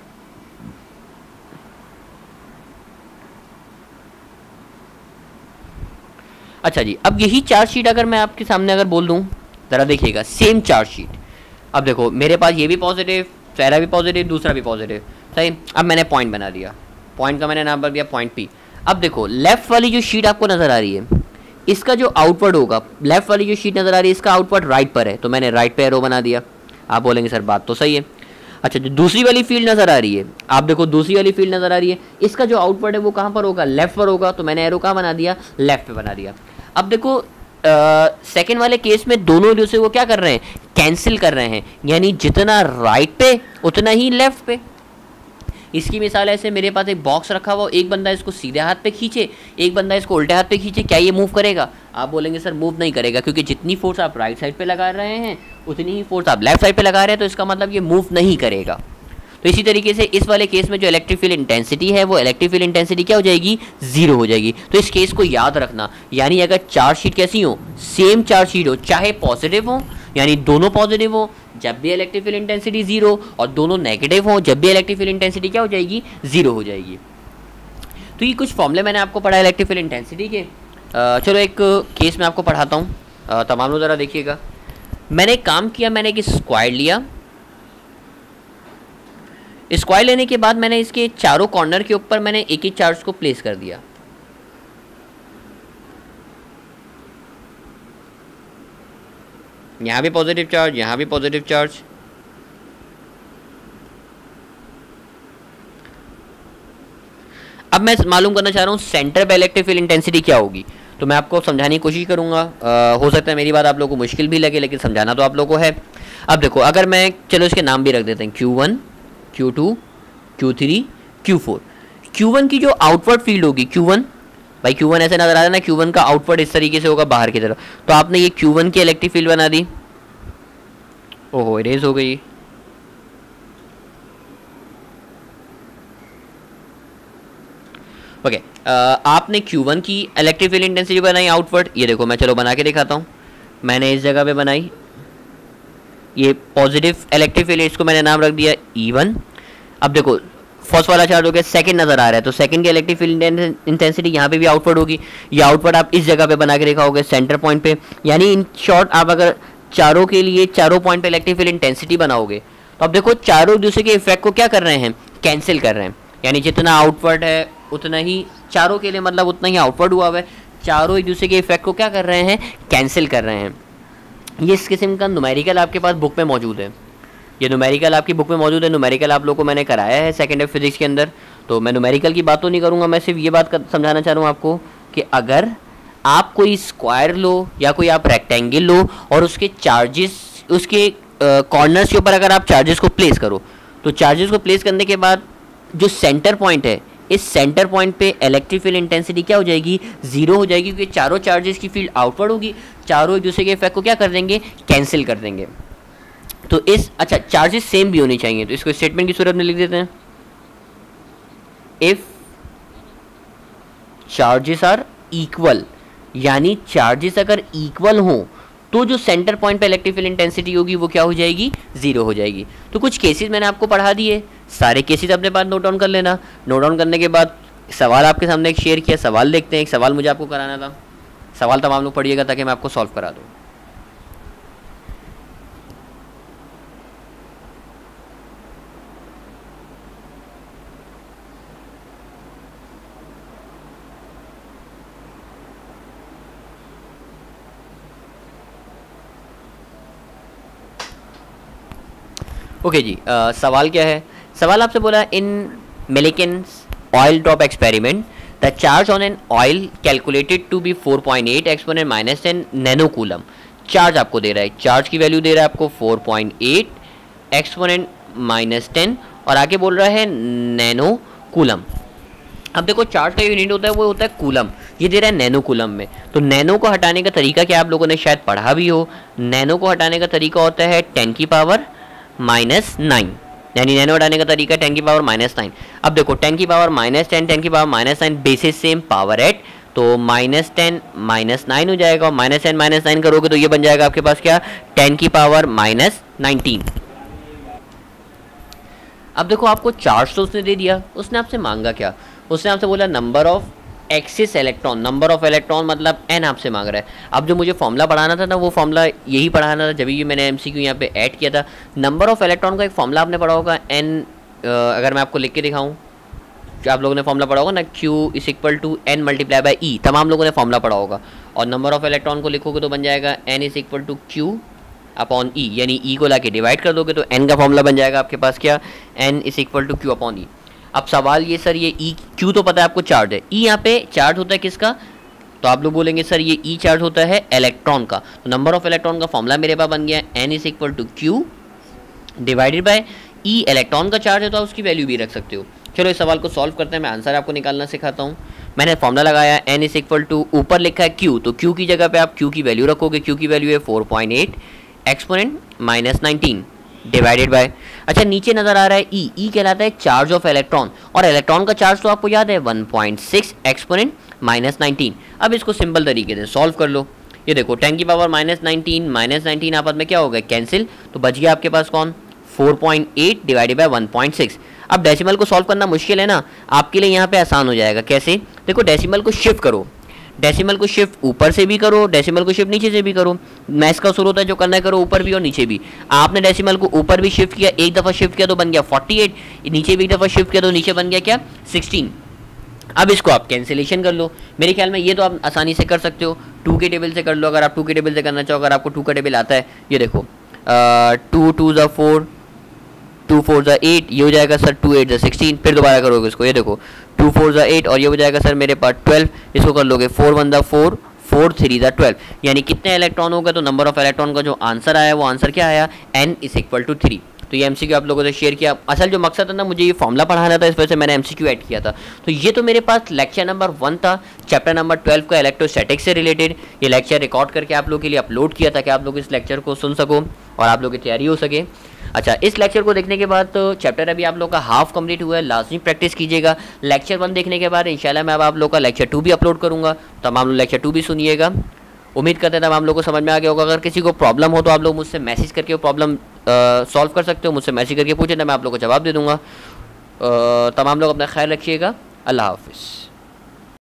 अच्छा जी, अब यही चार्ज शीट अगर मैं आपके सामने अगर बोल दूं, जरा देखिएगा, सेम चार्ज शीट। अब देखो मेरे पास ये भी पॉजिटिव, पहला भी पॉजिटिव, दूसरा भी पॉजिटिव, सही। अब मैंने पॉइंट बना दिया, पॉइंट का मैंने नाम रख दिया पॉइंट पी। अब देखो लेफ्ट वाली जो शीट आपको नजर आ रही है, इसका जो आउटवर्ड होगा, लेफ्ट वाली जो शीट नजर आ रही है इसका आउटवर्ड राइट पर है, तो मैंने राइट पे एरो बना दिया। आप बोलेंगे सर बात तो सही है। अच्छा, जो दूसरी वाली फील्ड नजर आ रही है, आप देखो दूसरी वाली फील्ड नजर आ रही है, इसका जो आउटवर्ड है वो कहाँ पर होगा, लेफ्ट पर होगा, तो मैंने एरो कहाँ बना दिया, लेफ्ट पे बना दिया। अब देखो सेकेंड uh, वाले केस में दोनों जो से वो क्या कर रहे हैं, कैंसिल कर रहे हैं, यानी जितना राइट पे उतना ही लेफ्ट पे। इसकी मिसाल ऐसे, मेरे पास एक बॉक्स रखा हुआ, एक बंदा इसको सीधे हाथ पे खींचे, एक बंदा इसको उल्टे हाथ पे खींचे, क्या ये मूव करेगा? आप बोलेंगे सर मूव नहीं करेगा, क्योंकि जितनी फोर्स आप राइट साइड पे लगा रहे हैं उतनी ही फोर्स आप लेफ्ट साइड पे लगा रहे हैं, तो इसका मतलब ये मूव नहीं करेगा। तो इसी तरीके से इस वाले केस में जो इलेक्ट्रिक फील्ड इंटेंसिटी है वो इलेक्ट्रिक फील्ड इंटेंसिटी क्या हो जाएगी, जीरो हो जाएगी। तो इस केस को याद रखना, यानी अगर चार्ज शीट कैसी हो, सेम चार्ज शीट हो, चाहे पॉजिटिव हो यानी दोनों पॉजिटिव हो जब भी इलेक्ट्रिक फील्ड इंटेंसिटी जीरो, और दोनों नेगेटिव हो जब भी इलेक्ट्रिक फील्ड इंटेंसिटी क्या हो जाएगी, जीरो हो जाएगी। तो ये कुछ फॉर्मूले मैंने आपको पढ़ा इलेक्ट्रिक फील्ड इंटेंसिटी के। आ, चलो एक केस मैं आपको पढ़ाता हूँ, तमाम लोग ज़रा देखिएगा। मैंने एक काम किया, मैंने एक स्क्वायर लिया, स्क्वायर लेने के बाद मैंने इसके चारों कॉर्नर के ऊपर मैंने एक एक चार्ज को प्लेस कर दिया। यहां भी पॉजिटिव चार्ज, यहां भी पॉजिटिव चार्ज। अब मैं मालूम करना चाह रहा हूं सेंटर पे इलेक्ट्रिक फील्ड इंटेंसिटी क्या होगी, तो मैं आपको समझाने की कोशिश करूंगा। आ, हो सकता है मेरी बात आप लोगों को मुश्किल भी लगे, लेकिन समझाना तो आप लोगों को है। अब देखो, अगर मैं, चलो इसके नाम भी रख देते हैं, Q one, Q two, Q three, Q four. Q one की जो आउटवर्ड फील्ड होगी, क्यू वन, भाई क्यू वन ऐसे नजर आ रहा है ना, क्यू वन का आउटवर्ड इस तरीके से होगा बाहर की तरफ, तो आपने ये क्यू वन की इलेक्ट्रिक फील्ड बना दी। ओहो, इरेज हो गई। ओके, आपने क्यू वन की इलेक्ट्रिक फील्ड इंटेंसिटी बनाई आउटवर्ड, ये देखो मैं चलो बना के दिखाता हूँ। मैंने इस जगह पे बनाई, ये पॉजिटिव इलेक्ट्रिक फील्ड, इसको मैंने नाम रख दिया ई वन। अब देखो फर्स्ट वाला चार्ज हो गया, सेकंड नजर आ रहा है, तो सेकंड की इलेक्ट्रिक फील्ड इंटेंसिटी यहाँ पे भी आउटवर्ड होगी। ये आउटवर्ड आप इस जगह पे बना के देखा होगा, सेंटर पॉइंट पे। यानी इन शॉर्ट आप अगर चारों के लिए चारों पॉइंट पे इलेक्ट्रिक फील्ड इंटेंसिटी बनाओगे, तो अब देखो चारों दूसरे के इफेक्ट को क्या कर रहे हैं, कैंसिल कर रहे हैं। यानी जितना आउटवर्ड है उतना ही चारों के लिए, मतलब उतना ही आउटवर्ड हुआ है, चारों एक दूसरे के इफेक्ट को क्या कर रहे हैं, कैंसिल कर रहे हैं। ये इस किस्म का न्यूमेरिकल आपके पास बुक में मौजूद है, ये न्यूमेरिकल आपकी बुक में मौजूद है। न्यूमेरिकल आप लोगों को मैंने कराया है सेकेंड ईयर फिजिक्स के अंदर, तो मैं न्यूमेरिकल की बात तो नहीं करूँगा, मैं सिर्फ ये बात समझाना चाह रहा हूँ आपको कि अगर आप कोई स्क्वायर लो या कोई आप रेक्टेंगल लो और उसके चार्जेस, उसके कॉर्नर्स के ऊपर अगर आप चार्जेस को प्लेस करो, तो चार्जेस को प्लेस करने के बाद जो सेंटर पॉइंट है, इस सेंटर पॉइंट पे इलेक्ट्रिक फील्ड इंटेंसिटी क्या हो जाएगी, जीरो हो जाएगी, क्योंकि चारों चार्जेस की फील्ड आउटवर्ड होगी, चारों एक दूसरे के इफेक्ट को क्या कर देंगे, कैंसिल कर देंगे। तो इस, अच्छा चार्जेस सेम भी होनी चाहिए, तो इसको स्टेटमेंट की सूरत में लिख देते हैं, इफ चार्जेस आर इक्वल, यानी चार्जेस अगर इक्वल हो तो जो सेंटर पॉइंट पे इलेक्ट्रिक फील्ड इंटेंसिटी होगी वो क्या हो जाएगी, जीरो हो जाएगी। तो कुछ केसेस मैंने आपको पढ़ा दिए, सारे केसेस अपने पास नोट डाउन कर लेना। नोट डाउन करने के बाद सवाल आपके सामने एक शेयर किया, सवाल देखते हैं। एक सवाल मुझे आपको कराना था, सवाल तमाम लोग पढ़िएगा ताकि मैं आपको सॉल्व करा दूँ। ओके okay जी, आ, सवाल क्या है? सवाल आपसे बोला, in Millikan's oil drop experiment the charge on an oil calculated to be four point eight exponent minus ten nano coulomb. Charge आपको दे रहा है, चार्ज की वैल्यू दे रहा है आपको four point eight exponent minus ten और आगे बोल रहा है नैनो कूलम। अब देखो चार्ज का यूनिट होता है वो होता है कूलम, ये दे रहा है नैनो कूलम में। तो नैनो को हटाने का तरीका क्या आप लोगों ने शायद पढ़ा भी हो, नैनो को हटाने का तरीका होता है टेन की पावर माइनस नाइन। यानी नैनो हटाने का तरीका टेन की पावर माइनस नाइन। अब देखो टेन की पावर माइनस टेन, टेन की power minus nine, basis same power add, तो माइनस टेन माइनस नाइन हो जाएगा, और माइनस टेन माइनस नाइन करोगे तो ये बन जाएगा आपके पास क्या, टेन की पावर माइनस नाइनटीन। अब देखो आपको चार्ज तो उसने दे दिया, उसने आपसे मांगा क्या, उसने आपसे बोला number of excess electron, number of electron मतलब एन आपसे मांग रहा है। अब जो मुझे फॉर्मूला पढ़ाना था ना, वो फॉर्मूला यही पढ़ाना था जब भी मैंने एमसीक्यू यहाँ पे ऐड किया था। नंबर ऑफ इलेक्ट्रॉन का एक फॉर्मूला आपने पढ़ा होगा एन, अगर मैं आपको लिख के दिखाऊँ, जो आप लोगों ने फॉर्मूला पढ़ा होगा ना, Q is equal to N multiply by E, तमाम लोगों ने फॉर्मूला पढ़ा होगा। और नंबर ऑफ इलेक्ट्रॉन को लिखोगे तो बन जाएगा N is equal to Q upon E, यानी ई को लाके डिवाइड कर दोगे तो एन का फॉर्मूला बन जाएगा आपके पास क्या, N is equal to Q upon E. अब सवाल ये सर, ये ई क्यू तो पता है आपको चार्ज है, ई यहाँ पे चार्ज होता है किसका, तो आप लोग बोलेंगे सर ये ई चार्ज होता है इलेक्ट्रॉन का। तो नंबर ऑफ इलेक्ट्रॉन का फॉर्मूला मेरे पास बन गया N is equal to Q divided by E, electron का चार्ज है तो आप उसकी वैल्यू भी रख सकते हो। चलो इस सवाल को सॉल्व करते हैं, मैं आंसर आपको निकालना सिखाता हूँ। मैंने फॉर्मूला लगाया एन इज इक्वल टू, ऊपर लिखा है क्यू, तो क्यू की जगह पे आप क्यू की वैल्यू रखोगे, क्यू की वैल्यू है four point eight exponent minus nineteen divided by, अच्छा नीचे नजर आ रहा है ई, ई कहलाता है चार्ज ऑफ इलेक्ट्रॉन, और इलेक्ट्रॉन का चार्ज तो आपको याद है one point six exponent minus nineteen. अब इसको सिंपल तरीके से सॉल्व कर लो, ये देखो टेन की power minus nineteen, minus nineteen आपस में क्या हो गया, कैंसिल, तो बच गया आपके पास कौन, four point eight divided by one point six. अब डेसिमल को सॉल्व करना मुश्किल है ना, आपके लिए यहाँ पे आसान हो जाएगा। कैसे, देखो डेसिमल को शिफ्ट करो, डेसिमल को शिफ्ट ऊपर से भी करो, डेसिमल को शिफ्ट नीचे से भी करो। मैथ्स का शुरू होता है जो करना है करो ऊपर भी और नीचे भी। आपने डेसिमल को ऊपर भी शिफ्ट किया, एक दफ़ा शिफ्ट किया तो बन गया फोर्टी एट, नीचे भी एक दफ़ा शिफ्ट किया तो नीचे बन गया क्या, सिक्सटीन। अब इसको आप कैंसिलेशन कर लो, मेरे ख्याल में ये तो आप आसानी से कर सकते हो, टू के टेबल से कर लो, अगर आप टू के टेबल से करना चाहो, अगर आपको टू का टेबल आता है। ये देखो टू टू ज़ा फोर, टू फोर ज़ा एट, ये हो जाएगा सर टू एट ज़ा सिक्सटीन, फिर दोबारा करोगे इसको, ये देखो टू फोर ज़ा एट, और ये हो जाएगा सर मेरे पास ट्वेल्व, इसको कर लोगे फोर वन ज़ा फोर, फोर थ्री ज़ा ट्वेल्व, यानी कितने इलेक्ट्रॉन होगा, तो नंबर ऑफ इलेक्ट्रॉन का जो आंसर आया वो आंसर क्या आया, N is equal to three. तो ये एमसीक्यू आप लोगों से शेयर किया, असल जो मकसद है ना, मुझे ये फॉर्मूला पढ़ाना था, इस वजह से मैंने एमसीक्यू ऐड किया था। तो ये तो मेरे पास लेक्चर नंबर वन था, चैप्टर नंबर ट्वेल्व का इलेक्ट्रोस्टैटिक्स से रिलेटेड। ये लेक्चर रिकॉर्ड करके आप लोगों के लिए अपलोड किया था कि आप लोग इस लेक्चर को सुन सको और आप लोग की तैयारी हो सके। अच्छा, इस लेक्चर को देखने के बाद तो चैप्टर अभी आप लोग का हाफ कंप्लीट हुआ है, लाजमी प्रैक्टिस कीजिएगा। लेक्चर वन देखने के बाद इंशाल्लाह मैं अब आप लोग का लेक्चर टू भी अपलोड करूँगा, तमाम लोग लेक्चर टू भी सुनिएगा। उम्मीद करते हैं तमाम लोगों को समझ में आ गया होगा। अगर किसी को प्रॉब्लम हो तो आप लोग मुझसे मैसेज करके वो प्रॉब्लम सॉल्व कर सकते हो, मुझसे मैसेज करके पूछे ना, मैं आप लोग को जवाब दे दूँगा। तमाम लोग अपना ख्याल रखिएगा, अल्लाह हाफिज़।